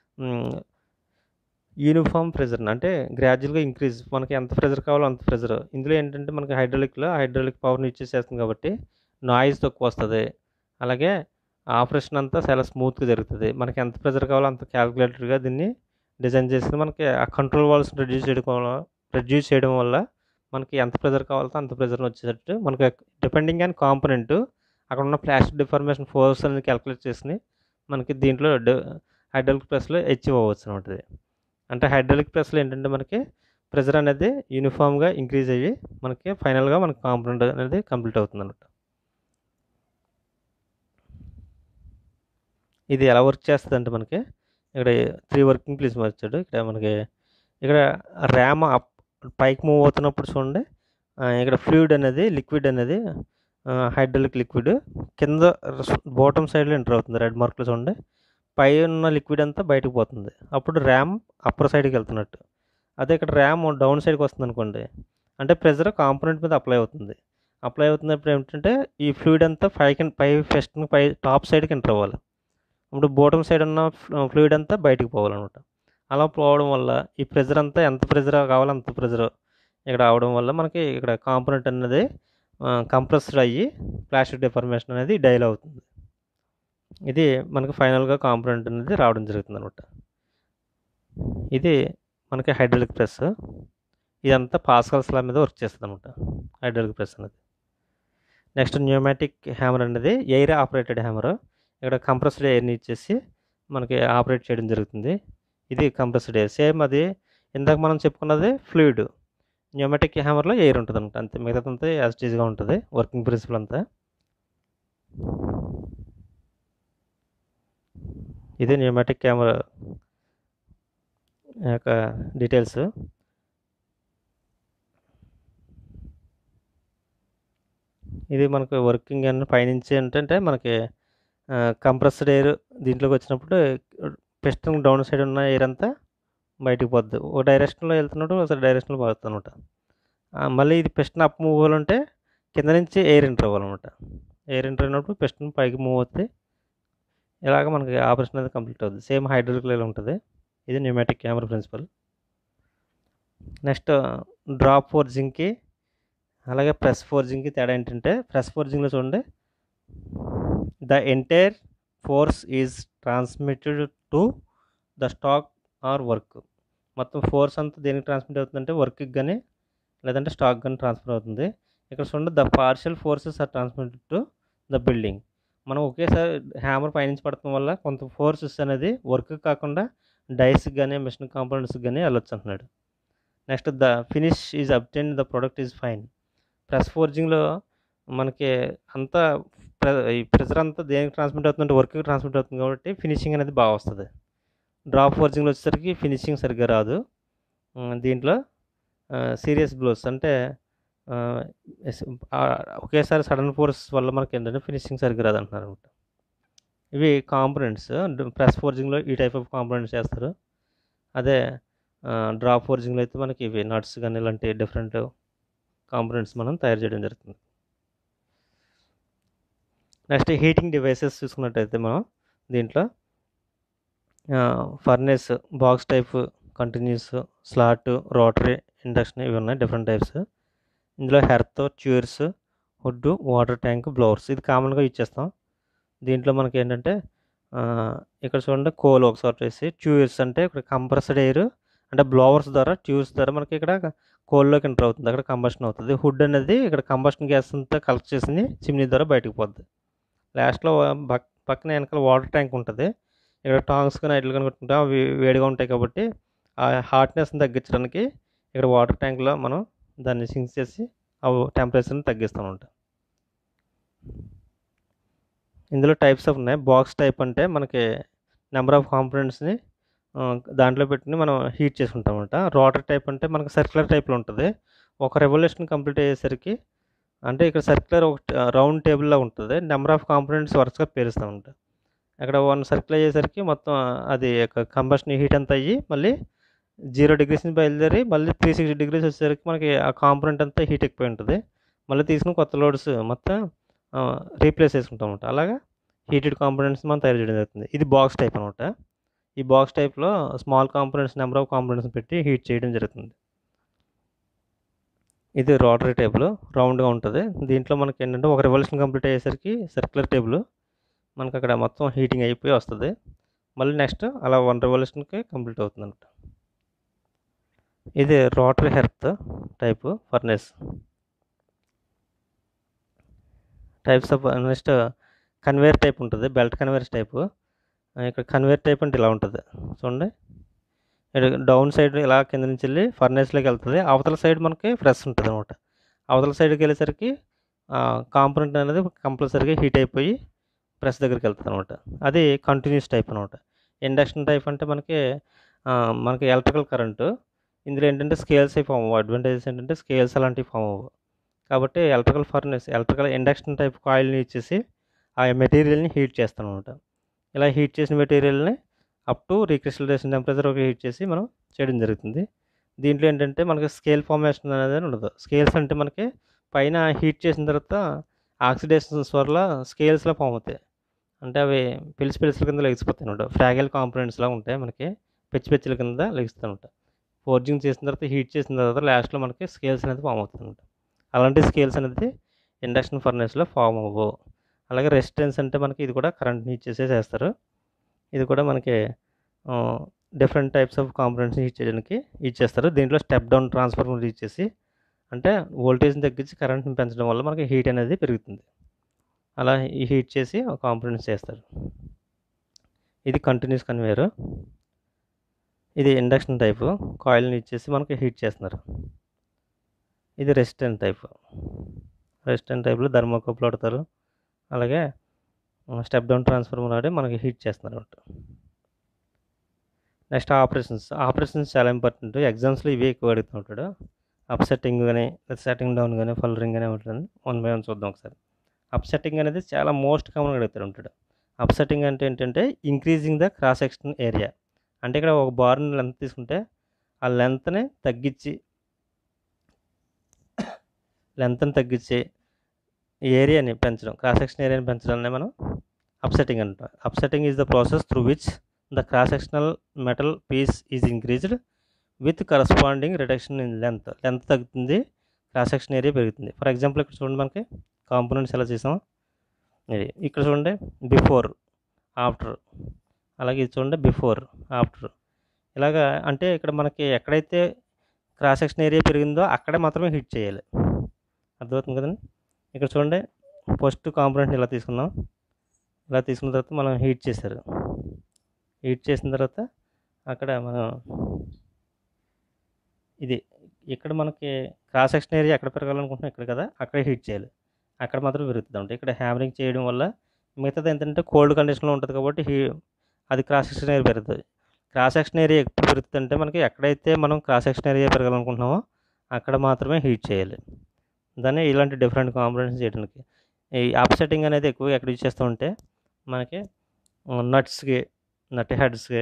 యూనిఫామ్ ప్రెజర్ అంటే గ్రాడ్యువల్గా ఇంక్రీజ్, మనకి ఎంత ప్రెజర్ కావాలో అంత ప్రెజర్. ఇందులో ఏంటంటే మనకి హైడ్రాలిక్ పవర్ని యూజ్ చేస్తుంది కాబట్టి నాయిస్ తక్కువ వస్తుంది. అలాగే ఆపరేషన్ అంతా చాలా స్మూత్గా జరుగుతుంది. మనకి ఎంత ప్రెజర్ కావాలో అంత క్యాలిక్యులేటెడ్గా దీన్ని డిజైన్ చేసి మనకి ఆ కంట్రోల్ వాల్వ్స్ రెడ్యూస్ చేయడం వల్ల మనకి ఎంత ప్రెజర్ కావాలో అంత ప్రెజర్ వచ్చేటట్టు మనకి డిపెండింగ్ ఆన్ కాంపోనెంట్ అక్కడ ఉన్న ప్లాస్టిక్ డిఫార్మేషన్ ఫోర్స్ అనేది క్యాలిక్యులేట్ చేసి మనకి దీంట్లో హైడ్రాలిక్ ప్రెస్లో అచీవ్ అవ్వచ్చు అనమాట. ఇది అంటే హైడ్రాలిక్ ప్రెస్లో ఏంటంటే మనకి ప్రెజర్ అనేది యూనిఫామ్గా ఇంక్రీజ్ అయ్యి మనకి ఫైనల్గా మనకి కాంపోనెంట్ అనేది కంప్లీట్ అవుతుంది అనమాట. ఇది ఎలా వర్క్ చేస్తుంది అంటే మనకి ఇక్కడ 3 వర్కింగ్ ప్లేస్ మార్చాడు. ఇక్కడ మనకి ఇక్కడ ర్యామ్ పైకి మూవ్ అవుతున్నప్పుడు చూడండి, ఇక్కడ ఫ్లూయిడ్ అనేది లిక్విడ్ అనేది హైడ్రాలిక్ లిక్విడ్ కింద బాటమ్ సైడ్లో ఎంటర్ అవుతుంది. రెడ్ మార్క్లో చూడండి, పై ఉన్న లిక్విడ్ అంతా బయటకు పోతుంది. అప్పుడు ర్యామ్ అప్పర్ సైడ్కి వెళ్తున్నట్టు. అదే ఇక్కడ ర్యామ్ డౌన్ సైడ్కి వస్తుంది అనుకోండి, అంటే ప్రెజర్ కాంపోనెంట్ మీద అప్లై అవుతుంది. అప్లై అవుతున్నప్పుడు ఏమిటంటే ఈ ఫ్లూయిడ్ అంతా పై టాప్ సైడ్కి ఎంటర్ అవ్వాలి. ఇప్పుడు బాటమ్ సైడ్ ఉన్న ఫ్లూయిడ్ అంతా బయటకు పోవాలన్నమాట. అలా పోవడం వల్ల ఈ ప్రెజర్ అంతా ఎంత ప్రెజర్ కావాలో అంత ప్రెజర్ ఇక్కడ అవడం వల్ల మనకి ఇక్కడ కాంపోనెంట్ అనేది కంప్రెస్డ్ అయ్యి ప్లాస్టిక్ డిఫార్మేషన్ అనేది డైల్ అవుతుంది. ఇది మనకి ఫైనల్గా కాంపోనెంట్ అనేది రావడం జరుగుతుంది అనమాట. ఇది మనకి హైడ్రాలిక్ ప్రెస్. ఇదంతా పాస్కల్స్ లా మీద వర్క్ చేస్తుంది అనమాట హైడ్రాలిక్ ప్రెస్ అనేది. నెక్స్ట్ న్యూమాటిక్ హ్యామర్ అనేది ఎయిర్ ఆపరేటెడ్ హ్యామర్. ఇక్కడ కంప్రెస్డ్ ఎయిర్ని ఇచ్చేసి మనకి ఆపరేట్ చేయడం జరుగుతుంది. ఇది కంప్రెస్డ్ ఎయిర్. సేమ్ అది ఇందాక మనం చెప్పుకున్నది ఫ్లూయిడ్. న్యూమాటిక్ హ్యామర్లో ఎయిర్ ఉంటుంది అనమాట. అంతే, మిగతాదంతా యాజ్ ఇట్ ఈజ్గా ఉంటుంది వర్కింగ్ ప్రిన్సిపల్ అంతా. ఇది న్యూమాటిక్ హ్యామర్ యొక్క డీటెయిల్స్. ఇది మనకు వర్కింగ్ అని పైనుంచి ఏంటంటే మనకి కంప్రెస్డ్ ఎయిర్ దీంట్లోకి వచ్చినప్పుడు పిస్టన్ డౌన్ సైడ్ ఉన్న ఎయిర్ అంతా బయటకు పోద్ది. ఒక డైరెక్షన్లో వెళ్తున్నప్పుడు ఒక డైరెక్షన్లో పోతుంది అనమాట. మళ్ళీ ఇది పిస్టన్ అప్ మూవ్ అవ్వాలంటే కింద నుంచి ఎయిర్ ఎంటర్ అవ్వాలన్నమాట. ఎయిర్ ఎంటర్ అయినప్పుడు పిస్టన్ పైకి మూవ్ అవుతుంది. ఇలాగ మనకి ఆపరేషన్ అనేది కంప్లీట్ అవుతుంది. సేమ్ హైడ్రాలిక్లో ఉంటుంది. ఇది pneumatic hammer principle. Next drop ఫోర్జింగ్కి అలాగే ప్రెస్ ఫోర్జింగ్కి తేడా ఏంటంటే, ప్రెస్ ఫోర్జింగ్లో చూడండి, the entire force is transmitted to the stock or work. మొత్తం ఫోర్స్ అంతా దేనికి ట్రాన్స్మిట్ అవుతుందంటే వర్క్కి కానీ లేదంటే స్టాక్ కానీ ట్రాన్స్ఫర్ అవుతుంది. ఇక్కడ చూడండి, the partial forces are transmitted to the building. మనం ఒకేసారి హ్యామర్ పైనుంచి పడటం వల్ల కొంత ఫోర్సెస్ అనేది వర్క్ కాకుండా డైస్కి కానీ మిషన్ కాంపోనెంట్స్కి కానీ వెళ్ళొచ్చు అంటున్నాడు. Next the finish is obtain, the product is fine. Press ఫోర్జింగ్లో మనకి అంతా ఈ ప్రెజర్ అంతా దేనికి ట్రాన్స్మిట్ అవుతుందంటే వర్క్కి ట్రాన్స్మిట్ అవుతుంది కాబట్టి ఫినిషింగ్ అనేది బాగా వస్తుంది. డ్రాప్ ఫోర్జింగ్లో వచ్చేసరికి ఫినిషింగ్ సరిగ్గా రాదు. దీంట్లో సీరియస్ బ్లోస్ అంటే ఒకేసారి సడన్ ఫోర్స్ వల్ల మనకి ఏంటంటే ఫినిషింగ్ సరిగ్గా రాదు అంటున్నారు అనమాట. ఇవి కాంపోనెంట్స్. ప్రెస్ ఫోర్జింగ్లో ఈ టైప్ ఆఫ్ కాంపోనెంట్స్ చేస్తారు. అదే డ్రాప్ ఫోర్జింగ్లో అయితే మనకి ఇవి నట్స్ కానీ ఇలాంటి డిఫరెంట్ కాంపోనెంట్స్ మనం తయారు చేయడం జరుగుతుంది. నెక్స్ట్ హీటింగ్ డివైసెస్ చూసుకున్నట్టయితే మనం దీంట్లో furnace, box type, continuous, slot, rotary, induction ఇవి ఉన్నాయి డిఫరెంట్ టైప్స్. ఇందులో hearth, tuyeres, hood, water tank, blowers ఇది కామన్గా యూజ్ చేస్తాం. దీంట్లో మనకి ఏంటంటే ఇక్కడ చూడండి కోల్ ఒకసారి వేసి, చ్యూర్స్ అంటే ఇక్కడ కంప్రెస్డ్ ఎయిర్ అంటే బ్లోవర్స్ ద్వారా ట్యూబ్స్ ద్వారా మనకి ఇక్కడ కోల్లోకి ఎంటర్ అవుతుంది, అక్కడ కంబషన్ అవుతుంది. హుడ్ అనేది ఇక్కడ కంబషన్ గ్యాస్ అంతా కలెక్ట్ చేసి చిమ్నీ ద్వారా బయటకు పోద్ది. లాస్ట్లో పక్కన వెనకాల వాటర్ ట్యాంక్ ఉంటుంది. ఇక్కడ టాంగ్స్ కానీ ఐట్లు కానీ కొట్టుకుంటే అవి వేడిగా ఉంటాయి కాబట్టి ఆ హాట్నెస్ని తగ్గించడానికి ఇక్కడ వాటర్ ట్యాంక్లో మనం దాన్ని సింక్ చేసి ఆ టెంపరేచర్ని తగ్గిస్తూ ఉంటాం. ఇందులో టైప్స్ ఆఫ్ ఉన్నాయి. బాక్స్ టైప్ అంటే మనకి నెంబర్ ఆఫ్ కాంపోనెంట్స్ని దాంట్లో పెట్టుకుని మనం హీట్ చేసుకుంటాం అనమాట. రోటర్ టైప్ అంటే మనకి సర్క్యులర్ టైప్లో ఉంటుంది. ఒక రెవల్యూషన్ కంప్లీట్ అయ్యేసరికి అంటే ఇక్కడ సర్క్యులర్ ఒక రౌండ్ టేబుల్లో ఉంటుంది. నెంబర్ ఆఫ్ కాంపోనెంట్స్ వరుసగా పేరుస్తూ ఉంటాయి. అక్కడ 1 సర్కిల్ అయ్యేసరికి మొత్తం అది కంబషన్ హీట్ అంతా అయ్యి మళ్ళీ 0 degrees నుంచి బయలుదేరి మళ్ళీ 360 degrees వచ్చేసరికి మనకి ఆ కాంపోనెంట్ అంతా హీట్ ఎక్కువ ఉంటుంది. మళ్ళీ తీసుకుని కొత్త లోడ్స్ మొత్తం రీప్లేస్ చేసుకుంటాం అనమాట. అలాగా హీటెడ్ కాంపోనెంట్స్ మనం తయారు చేయడం జరుగుతుంది. ఇది బాక్స్ టైప్ అనమాట. ఈ బాక్స్ టైప్లో small components, number of components పెట్టి హీట్ చేయడం జరుగుతుంది. ఇది రోటరీ టేబుల్, రౌండ్గా ఉంటుంది. దీంట్లో మనకి ఏంటంటే ఒక రెవల్యూషన్ కంప్లీట్ అయ్యేసరికి సర్క్యులర్ టేబుల్, మనకు అక్కడ మొత్తం హీటింగ్ అయిపోయి వస్తుంది. మళ్ళీ నెక్స్ట్ అలా 1 రెవల్యూషన్కి కంప్లీట్ అవుతుంది అనమాట. ఇది rotary hearth type furnace. Types of next conveyor type ఉంటుంది, బెల్ట్ కన్వేయర్ టైపు. ఇక్కడ కన్వేయర్ టైప్ అంటే ఇలా ఉంటుంది చూడండి. డౌన్ సైడ్ ఇలా కింద నుంచి వెళ్ళి ఫర్నేస్లోకి వెళ్తుంది. అవతల సైడ్ మనకి ప్రెస్ ఉంటుంది అనమాట. అవతల సైడ్కి వెళ్ళేసరికి కాంపోనెంట్ అనేది కంపల్సరీగా హీట్ అయిపోయి ప్రెస్ దగ్గరికి వెళ్తుంది అనమాట. అది కంటిన్యూస్ టైప్ అనమాట. ఇండక్షన్ టైప్ అంటే మనకి ఎలక్ట్రికల్ కరెంటు. ఇందులో ఏంటంటే స్కేల్స్ అవి ఫామ్ అవ్వవు. అడ్వాంటేజెస్ ఏంటంటే స్కేల్స్ అలాంటివి ఫామ్ అవ్వవు. కాబట్టి ఎలక్ట్రికల్ ఇండక్షన్ టైప్ కాయిల్ని ఇచ్చేసి ఆ మెటీరియల్ని హీట్ చేస్తాం అనమాట. ఇలా హీట్ చేసిన మెటీరియల్ని అప్ టు రీక్రిస్టలైజేషన్ టెంపరేచర్ ఒక హీట్ చేసి మనం చేయడం జరుగుతుంది. దీంట్లో ఏంటంటే మనకి స్కేల్ ఫార్మేషన్ అనేది ఉండదు. స్కేల్స్ అంటే మనకి పైన హీట్ చేసిన తర్వాత ఆక్సిడేషన్స్ వల్ల స్కేల్స్లో ఫామ్ అవుతాయి. అంటే అవి పిలుసుల కింద లెగిసిపోతాయి అనమాట. ఫ్రాగైల్ కాంపోనెంట్స్లా ఉంటాయి, మనకి పెచ్చుల కింద లెగిస్తాయి అనమాట. ఫోర్జింగ్ చేసిన తర్వాత హీట్ చేసిన తర్వాత లాస్ట్లో మనకి స్కేల్స్ అనేది ఫామ్ అవుతుంది అనమాట. అలాంటి స్కేల్స్ అనేది ఇండక్షన్ ఫర్నేస్లో ఫామ్ అవ్వవు. అలాగే రెసిస్టెన్స్ అంటే మనకి ఇది కూడా కరెంట్ని ఇచ్చేసే చేస్తారు. ఇది కూడా మనకి డిఫరెంట్ టైప్స్ ఆఫ్ కాంపోనెంట్స్ని హీట్ చేయడానికి ఇచ్చేస్తారు. దీంట్లో స్టెప్ డౌన్ ట్రాన్స్ఫార్మర్ ఇచ్చేసి అంటే వోల్టేజ్ని తగ్గించి కరెంట్ని పెంచడం వల్ల మనకి హీట్ అనేది పెరుగుతుంది. అలా ఈ హీట్ చేసి కాంపోనెంట్స్ చేస్తారు. ఇది కంటిన్యూస్ కన్వేయర్. ఇది ఇండక్షన్ టైపు కాయిల్ని ఇచ్చేసి మనకి హీట్ చేస్తున్నారు. ఇది రెసిస్టెంట్ టైప్లో థర్మోకపుల్ వాడతారు. అలాగే స్టెప్ డౌన్ ట్రాన్స్ఫార్మర్ ఆడి మనకి హీట్ చేస్తున్నారు అన్నమాట. నెక్స్ట్ ఆపరేషన్స్ చాలా ఇంపార్టెంట్. ఎగ్జామ్స్లో ఇవే ఎక్కువ అడుగుతుంటాడు. అప్సెట్టింగ్ కానీ సెట్టింగ్ డౌన్ కానీ ఫలరింగ్ కానీ ఉంటుంది. 1 by 1 చూద్దాం ఒకసారి. అప్సెట్టింగ్ అనేది చాలా మోస్ట్ కామన్గా అడుగుతూ ఉంటాడు. అప్సెట్టింగ్ అంటే ఏంటంటే increasing the cross section area. అంటే ఇక్కడ ఒక బార్ని లెంత్ తీసుకుంటే ఆ లెంత్ని తగ్గించి ఏరియాని పెంచడం, క్రాస్ సెక్షన్ ఏరియాని పెంచడాన్ని మనం అప్సెట్టింగ్ అంటాం. Upsetting is the process through which the cross sectional metal piece is increased with corresponding reduction in length తగ్గుతుంది, క్రాస్ సెక్షన్ ఏరియా పెరుగుతుంది. ఫర్ ఎగ్జాంపుల్ ఇక్కడ చూడండి, మనకి కాంపోనెంట్స్ ఎలా చేసాం. ఇది ఇక్కడ చూడండి బిఫోర్ ఆఫ్టర్, అలాగే ఇది చూడండి బిఫోర్ ఆఫ్టర్. ఇలాగా అంటే ఇక్కడ మనకి ఎక్కడైతే క్రాస్ సెక్షన్ ఏరియా పెరిగిందో అక్కడే మాత్రమే హీట్ చేయాలి. అర్థమవుతుంది కదండి. ఇక్కడ చూడండి ఫస్ట్ కాంపోనెంట్ని ఇలా తీసుకున్నాం. ఇలా తీసుకున్న తర్వాత మనం హీట్ చేశారు. హీట్ చేసిన తర్వాత అక్కడ మనం ఇక్కడ మనకి క్రాస్ సెక్షన్ ఏరియా ఎక్కడ పెరగాలనుకుంటున్నాం ఇక్కడ కదా, అక్కడే హీట్ చేయాలి. అక్కడ మాత్రం పెరుగుతుంది అంటే ఇక్కడ హ్యామరింగ్ చేయడం వల్ల. మిగతాది ఏంటంటే కోల్డ్ కండిషన్లో ఉంటుంది కాబట్టి అది క్రాస్ సెక్షన్ ఏరియా పెరుగుతుంది. క్రాస్ సెక్షన్ ఏరియా ఎప్పుడు పెరుగుతుంది అంటే మనకి ఎక్కడైతే మనం క్రాస్ సెక్షన్ ఏరియా పెరగాలనుకుంటున్నామో అక్కడ మాత్రమే హీట్ చేయాలి. దాన్ని ఇలాంటి డిఫరెంట్ కాంపోనెంట్స్ చేయడానికి ఈ అప్సెట్టింగ్ అనేది ఎక్కువగా ఎక్కడ యూజ్ చేస్తూ ఉంటే మనకి నట్ హెడ్స్కి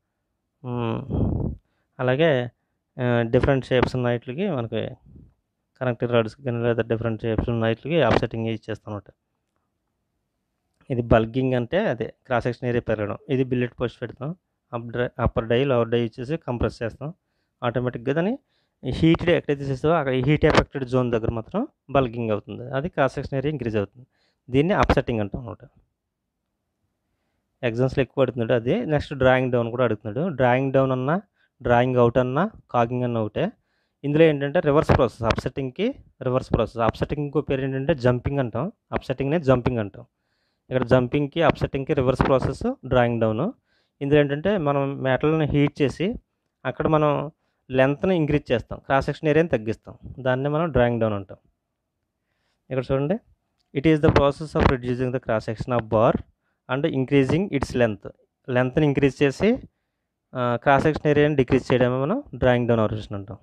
అలాగే డిఫరెంట్ షేప్స్ ఉన్న వాటికి మనకి కనెక్టింగ్ రాడ్స్కి కానీ లేదా డిఫరెంట్ షేప్స్ ఉన్న వాటికి అప్సెట్టింగ్ యూజ్ చేస్తాం అనమాట. ఇది బల్గింగ్ అంటే అదే క్రాస్ సెక్షన్ ఏరియా పెరగడం. ఇది బిల్లెట్ పోస్ట్ పెడతాం. అప్పర్ డై లోవర్ డై ఇచ్చేసి కంప్రెస్ చేస్తాం. ఆటోమేటిక్గా దాన్ని హీటెడ్ ఎక్కడైతే చేస్తావో అక్కడ హీట్ ఎఫెక్టెడ్ జోన్ దగ్గర మాత్రం బల్గింగ్ అవుతుంది. అది క్రాస్ సెక్షన్ ఏరియా ఇంక్రీజ్ అవుతుంది. దీన్ని అప్సెట్టింగ్ అంటాం అనమాట. ఎగ్జామ్స్లో ఎక్కువ అడుగుతున్నాడు అది. నెక్స్ట్ డ్రాయింగ్ డౌన్ కూడా అడుగుతున్నాడు. డ్రాయింగ్ డౌన్ అన్నా డ్రాయింగ్ అవుట్ అన్నా కాగింగ్ అన్న ఒకటే. ఇందులో ఏంటంటే రివర్స్ ప్రాసెస్. అప్సెట్టింగ్కి రివర్స్ ప్రాసెస్. అప్సెట్టింగ్ ఇంకో పేరు ఏంటంటే జంపింగ్ అంటాం. అప్సెట్టింగ్నే జంపింగ్ అంటాం. ఇక్కడ జంపింగ్కి అప్సెట్టింగ్కి రివర్స్ ప్రాసెస్ డ్రాయింగ్ డౌన్. ఇందులో ఏంటంటే మనం మెటల్ని హీట్ చేసి అక్కడ మనం లెంత్ని ఇంక్రీజ్ చేస్తాం, క్రాస్ సెక్షన్ ఏరియాని తగ్గిస్తాం. దాన్ని మనం డ్రాయింగ్ డౌన్ అంటాం. ఇక్కడ చూడండి, it is the process of reducing the cross section of bar and increasing its లెంత్ని ఇంక్రీజ్ చేసి క్రాస్ సెక్షన్ ఏరియాని డిక్రీజ్ చేయడమే మనం డ్రాయింగ్ డౌన్ ఆపరేషన్ అంటాం.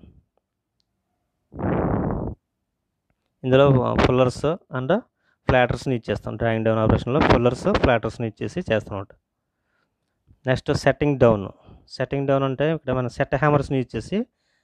ఇందులో ఫుల్లర్స్ అండ్ ఫ్లాటర్స్ని ఇచ్చేస్తాం. డ్రాయింగ్ డౌన్ ఆపరేషన్లో ఫ్లాటర్స్ని ఇచ్చేసి చేస్తాం. నెక్స్ట్ సెట్టింగ్ డౌన్ అంటే ఇక్కడ మనం సెట్ హ్యామర్స్ని ఇచ్చేసి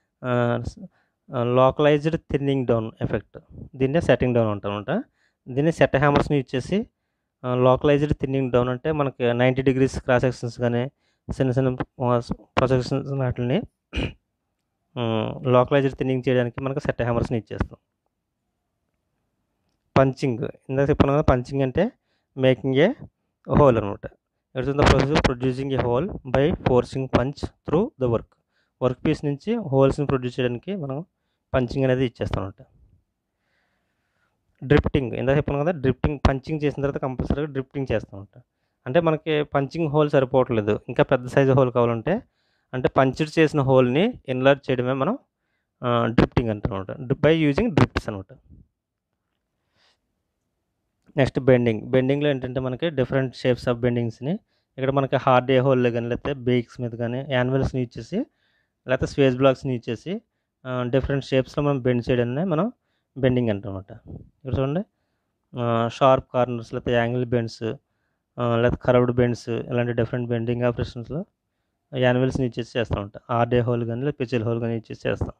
లోకలైజ్డ్ థిన్నింగ్ డౌన్ ఎఫెక్ట్, దీన్నే సెట్టింగ్ డౌన్ అంటామన్నమాట. దీన్ని సెట్ హ్యామర్స్ని ఇచ్చేసి లోకలైజ్డ్ థిన్నింగ్ డౌన్ అంటే మనకి 90 degrees క్రాస్ సెక్షన్స్ కానీ చిన్న ప్రొజెక్షన్స్ వాటిని లోకలైజ్డ్ థిన్నింగ్ చేయడానికి మనకు సెట్ హ్యామర్స్ని ఇచ్చేస్తాం. పంచింగ్, ఇందాక చెప్పాను కదా, పంచింగ్ అంటే మేకింగ్ ఏ హోల్ అనమాట. It's in the process of producing a hole by forcing punch through the work piece నుంచి హోల్స్ని ప్రొడ్యూస్ చేయడానికి మనం పంచింగ్ అనేది ఇచ్చేస్తాం అనమాట. డ్రిఫ్టింగ్ ఇందాక చెప్పాను కదా, డ్రిఫ్టింగ్ పంచింగ్ చేసిన తర్వాత కంపల్సరీగా డ్రిఫ్టింగ్ చేస్తూ ఉంటాం. అంటే మనకి పంచింగ్ హోల్ సరిపోవట్లేదు, ఇంకా పెద్ద సైజు హోల్ కావాలంటే అంటే పంచర్ చేసిన హోల్ని ఎన్లార్జ్ చేయడమే మనం డ్రిఫ్టింగ్ అంటాం అనమాట, బై యూజింగ్ డ్రిఫ్ట్స్ అనమాట. నెక్స్ట్ బెండింగ్లో ఏంటంటే మనకి డిఫరెంట్ షేప్స్ ఆఫ్ బెండింగ్స్ని ఇక్కడ మనకి హార్డ్ ఏ హోల్లో కానీ లేకపోతే బేక్స్ మీద కానీ యాన్యువల్స్ని యూజ్ చేసి లేకపోతే స్వేజ్ బ్లాక్స్ని యూజ్ చేసి డిఫరెంట్ షేప్స్లో మనం బెండ్ చేయడాన్ని మనం బెండింగ్ అంటాం అనమాట. ఇక్కడ చూడండి, షార్ప్ కార్నర్స్ లేకపోతే యాంగిల్ బెండ్స్ లేకపోతే కర్వ్డ్ బెండ్స్ ఇలాంటి డిఫరెంట్ బెండింగ్ ఆపరేషన్స్లో యాన్యువల్స్ని యూజ్ చేసి చేస్తూ ఉంటాం. హార్డ్ ఏ హోల్ కానీ లేదా పిచిల్ హోల్ కానీ యూజ్ చేసి చేస్తాం.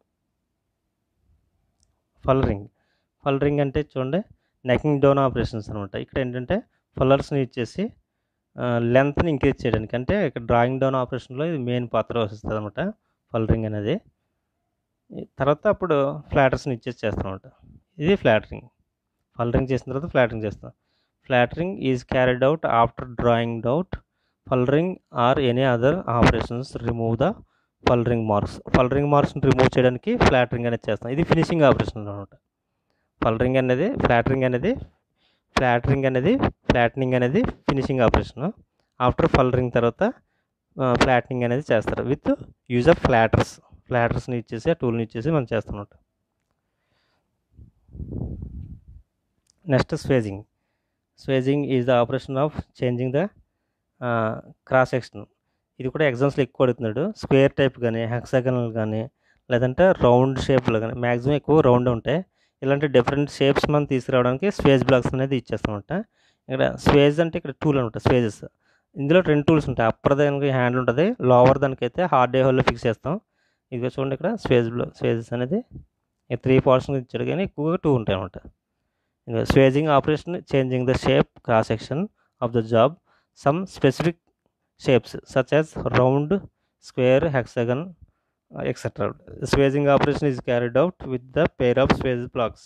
ఫల్లరింగ్ అంటే చూడండి, నెకింగ్ డౌన్ ఆపరేషన్స్ అనమాట. ఇక్కడ ఏంటంటే ఫల్లర్స్ని యూజ్ చేసి లెంత్ని ఇంక్రీజ్ చేయడానికి, అంటే ఇక్కడ డ్రాయింగ్ డౌన్ ఆపరేషన్లో ఇది మెయిన్ పాత్ర వహిస్తుంది అనమాట ఫల్లరింగ్ అనేది. తర్వాత అప్పుడు ఫ్లాటర్స్ని ఇచ్చేసి చేస్తాం అనమాట. ఇది ఫల్లరింగ్ చేసిన తర్వాత ఫ్లాటరింగ్ చేస్తాం. Flattering is carried out after drawing out fullering or any other operations remove the fullering మార్క్స్ని రిమూవ్ చేయడానికి ఫ్లాటరింగ్ అనేది చేస్తాం. ఇది ఫినిషింగ్ ఆపరేషన్ అనమాట. ఫ్లాటరింగ్ అనేది ఫినిషింగ్ ఆపరేషన్. ఆఫ్టర్ ఫల్లరింగ్ తర్వాత ఫ్లాటనింగ్ అనేది చేస్తారు విత్ యూజ్ ఆఫ్ ఫ్లాటర్స్ని యూజ్ చేసి ఆ టూల్ని యూజ్ చేసి మనం చేస్తాం అనమాట. Next swaging is the operation of changing the cross section. ఇది కూడా ఎగ్జామ్స్లో ఎక్కువ అడుగుతున్నాడు. స్క్వేర్ టైప్ కానీ హెక్సాగనల్ కానీ లేదంటే రౌండ్ షేప్లో కానీ, మ్యాక్సిమం ఎక్కువ రౌండ్ ఉంటాయి. ఇలాంటి డిఫరెంట్ షేప్స్ మనం తీసుకురావడానికి స్వేజ్ బ్లాక్స్ అనేది ఇచ్చేస్తామంట. ఇక్కడ స్వేజ్ అంటే ఇక్కడ టూల్ అనమాట, స్వేజెస్. ఇందులో 2 టూల్స్ ఉంటాయి. అప్పర్ దానికి హ్యాండ్ ఉంటుంది, లోవర్ దానికైతే హార్డ్ ఏ హోల్లో ఫిక్స్ చేస్తాం. ఇదిగో చూడండి, ఇక్కడ స్వేజెస్ అనేది 3 పార్ట్స్ ఇచ్చాడు కానీ ఎక్కువగా 2 ఉంటాయి అనమాట. Swaging operation changing the shape cross section of the job some specific shapes such as round, square, hexagon, etc. Swaging operation is carried out with the pair of swage blocks.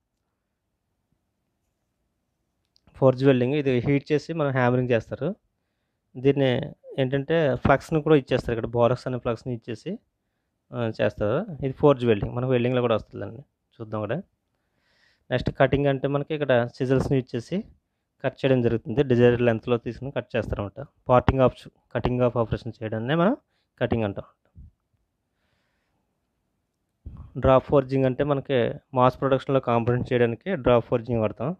Forge welding ఇది heat చేసి మనం hammering చేస్తారు. దీన్ని ఏంటంటే ఫ్లక్స్ని కూడా ఇచ్చేస్తారు, ఇక్కడ బోరక్స్ అనే ఫ్లక్స్ని ఇచ్చేసి చేస్తారు. ఇది ఫోర్జ్ వెల్డింగ్, మనకు వెల్డింగ్లో కూడా వస్తుందండి, చూద్దాం కూడా. నెక్స్ట్ కటింగ్ అంటే మనకి ఇక్కడ సిజల్స్ని యూజ్ చేసి కట్ చేయడం జరుగుతుంది. డిజైర్డ్ లెంత్లో తీసుకుని కట్ చేస్తారన్నమాట. కటింగ్ ఆఫ్ ఆపరేషన్ చేయడాన్ని మనం కటింగ్ అంటాం. డ్రాప్ ఫోర్జింగ్ అంటే మనకి మాస్ ప్రొడక్షన్లో కాంపోనెంట్ చేయడానికి డ్రాప్ ఫోర్జింగ్ వాడతాం.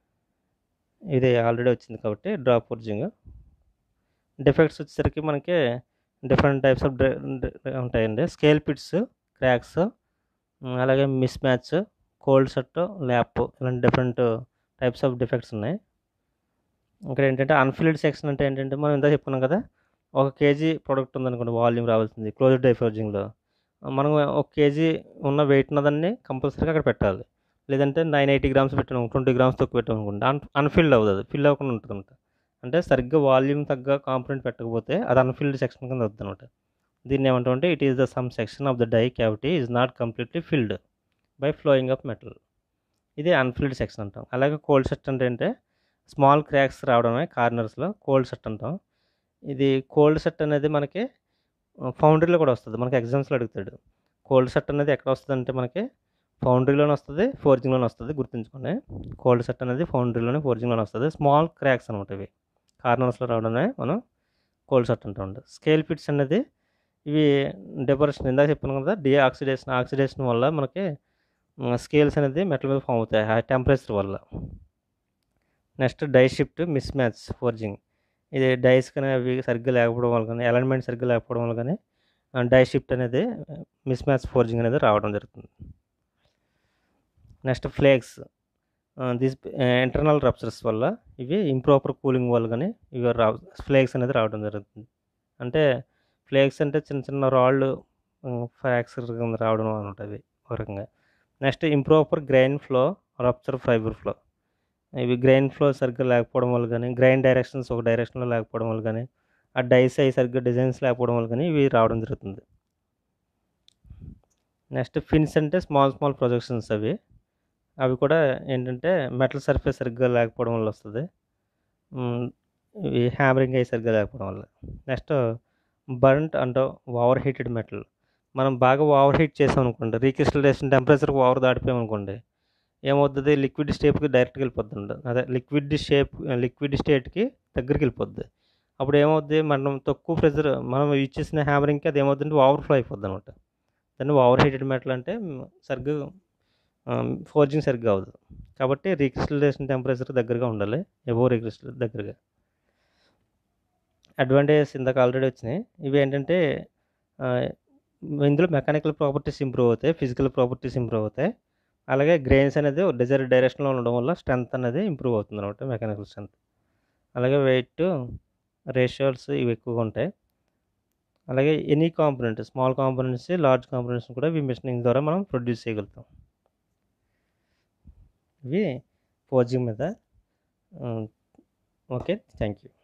ఇది ఆల్రెడీ వచ్చింది కాబట్టి డ్రాప్ ఫోర్జింగ్. డిఫెక్ట్స్ వచ్చేసరికి మనకి డిఫరెంట్ టైప్స్ ఆఫ్ ఉంటాయండి. స్కేల్ పిట్స్, క్రాక్స్, అలాగే mismatch, cold shut, lap, ఇలాంటి డిఫరెంట్ టైప్స్ ఆఫ్ డిఫెక్ట్స్ ఉన్నాయి. ఇక్కడ ఏంటంటే అన్ఫిల్డ్ సెక్షన్ అంటే ఏంటంటే మనం ఇంత చెప్పుకున్నాం కదా, 1 kg ప్రోడక్ట్ ఉందనుకోండి, వాల్యూమ్ రావాల్సింది క్లోజ్డ్ డై ఫోర్జింగ్లో. మనం 1 kg ఉన్న వెయిట్ ఉన్నదాన్ని కంపల్సరీగా అక్కడ పెట్టాలి. లేదంటే 980 grams పెట్టాము, 20 grams తక్కువ పెట్టాము అనుకోండి, అన్ఫిల్డ్ అవుతుంది, ఫిల్ అవ్వకుండా ఉంటుంది అనమాట. అంటే సరిగ్గా వాల్యూమ్ తగ్గ కాంపోనెంట్ పెట్టకపోతే అది అన్ఫిల్డ్ సెక్షన్ కింద వద్దు అనమాట. దీన్ని ఏమంటామంటే it is the some section of the die cavity is not completely filled by flowing of metal. ఇది అన్ఫిల్డ్ సెక్షన్ అంటాం. అలాగే కోల్డ్ షట్ అంటే స్మాల్ క్రాక్స్ రావడమే కార్నర్స్లో కోల్డ్ షట్ అంటాం. ఇది కోల్డ్ షట్ అనేది మనకి ఫౌండరీలో కూడా వస్తుంది, మనకి ఎగ్జామ్స్లో అడుగుతాడు. కోల్డ్ షట్ అనేది ఎక్కడ వస్తుంది అంటే మనకి ఫౌండరీలోనే వస్తుంది, ఫోర్జింగ్లోనే వస్తుంది, గుర్తుంచుకోండి. కోల్డ్ షట్ అనేది ఫౌండరీలోనే ఫోర్జింగ్లోనే వస్తుంది. స్మాల్ క్రాక్స్ అనమాట, ఇవి కార్నర్స్లో రావడమే మనం కోల్డ్ షట్ అంటూ ఉంటాం. స్కేల్ పిట్స్ అనేది ఇవి డెపరేషన్ ఇందాక చెప్పాను కదా, ఆక్సిడేషన్ వల్ల మనకి స్కేల్స్ అనేది మెటల్ మీద ఫామ్ అవుతాయి హై టెంపరేచర్ వల్ల. Next die shift mismatch forging. ఇది డైస్ కానీ అవి సరిగ్గా లేకపోవడం వల్ల కానీ, అలైన్మెంట్ సరిగ్గా లేకపోవడం వల్ల కానీ డై షిఫ్ట్ అనేది మిస్ మ్యాచ్ ఫోర్జింగ్ అనేది రావడం జరుగుతుంది. Next flakes, this internal ruptures వల్ల, ఇవి ఇంప్రాపర్ కూలింగ్ వల్ల కానీ ఇవి ఫ్లేక్స్ అనేది రావడం జరుగుతుంది. అంటే ఫ్లేక్స్ అంటే చిన్న చిన్న రాళ్ళు ఫ్రాక్చర్ కింద రావడం ఉంటుంది ఒక రకంగా. Next improper grain flow, rupture fibre flow. ఇవి గ్రైన్ ఫ్లో సరిగ్గా లేకపోవడం వల్ల కానీ, గ్రైన్ డైరెక్షన్స్ ఒక డైరెక్షన్లో లేకపోవడం వల్ల కానీ, ఆ డైస్ అవి సరిగ్గా డిజైన్స్ లేకపోవడం వల్ల కానీ ఇవి రావడం జరుగుతుంది. నెక్స్ట్ ఫిన్స్ అంటే స్మాల్ ప్రొజెక్షన్స్, అవి కూడా ఏంటంటే మెటల్ సర్ఫేస్ సరిగ్గా లేకపోవడం వల్ల వస్తుంది. ఇవి హ్యామరింగ్ అయ్యి సరిగ్గా లేకపోవడం వల్ల. Next burnt and over heated metal. మనం బాగా ఓవర్ హీట్ చేసామనుకోండి, రీక్రిస్టలైజేషన్ టెంపరేచర్కి ఓవర్ దాటిపోయామనుకోండి, ఏమవుతుంది, లిక్విడ్ స్టేట్కి డైరెక్ట్గా వెళ్ళిపోతుంది. అదే లిక్విడ్ స్టేట్కి దగ్గరికి వెళ్ళిపోద్ది. అప్పుడు ఏమవుద్ది, మనం తక్కువ ప్రెజర్ మనం యూజ్ చేసిన హ్యామరింగ్కి అది ఏమవుతుందంటే ఓవర్ఫ్లో అయిపోద్ది అనమాట. దాన్ని ఓవర్ హీటెడ్ మెటల్ అంటే సరిగ్గా ఫోర్జింగ్ సరిగ్గా అవ్వదు. కాబట్టి రీక్రిస్టలైజేషన్ టెంపరేచర్ దగ్గరగా ఉండాలి, ఎబోవ్ రీక్రిస్టల్ దగ్గరగా. అడ్వాంటేజెస్ ఇందాక ఆల్రెడీ వచ్చినాయి. ఇవి ఏంటంటే ఇందులో మెకానికల్ ప్రాపర్టీస్ ఇంప్రూవ్ అవుతాయి, ఫిజికల్ ప్రాపర్టీస్ ఇంప్రూవ్ అవుతాయి. అలాగే గ్రెయిన్స్ అనేది డిజైర్డ్ డైరెక్షన్లో ఉండడం వల్ల స్ట్రెంత్ అనేది ఇంప్రూవ్ అవుతుంది అనమాట, మెకానికల్ స్ట్రెంత్. అలాగే వెయిట్ రేషియోస్ ఇవి ఎక్కువగా ఉంటాయి. అలాగే any component, small components, large components కూడా ఇవి మిషనింగ్ ద్వారా మనం ప్రొడ్యూస్ చేయగలుగుతాం. ఇవి ఫోర్జింగ్ మీద. Okay, thank you.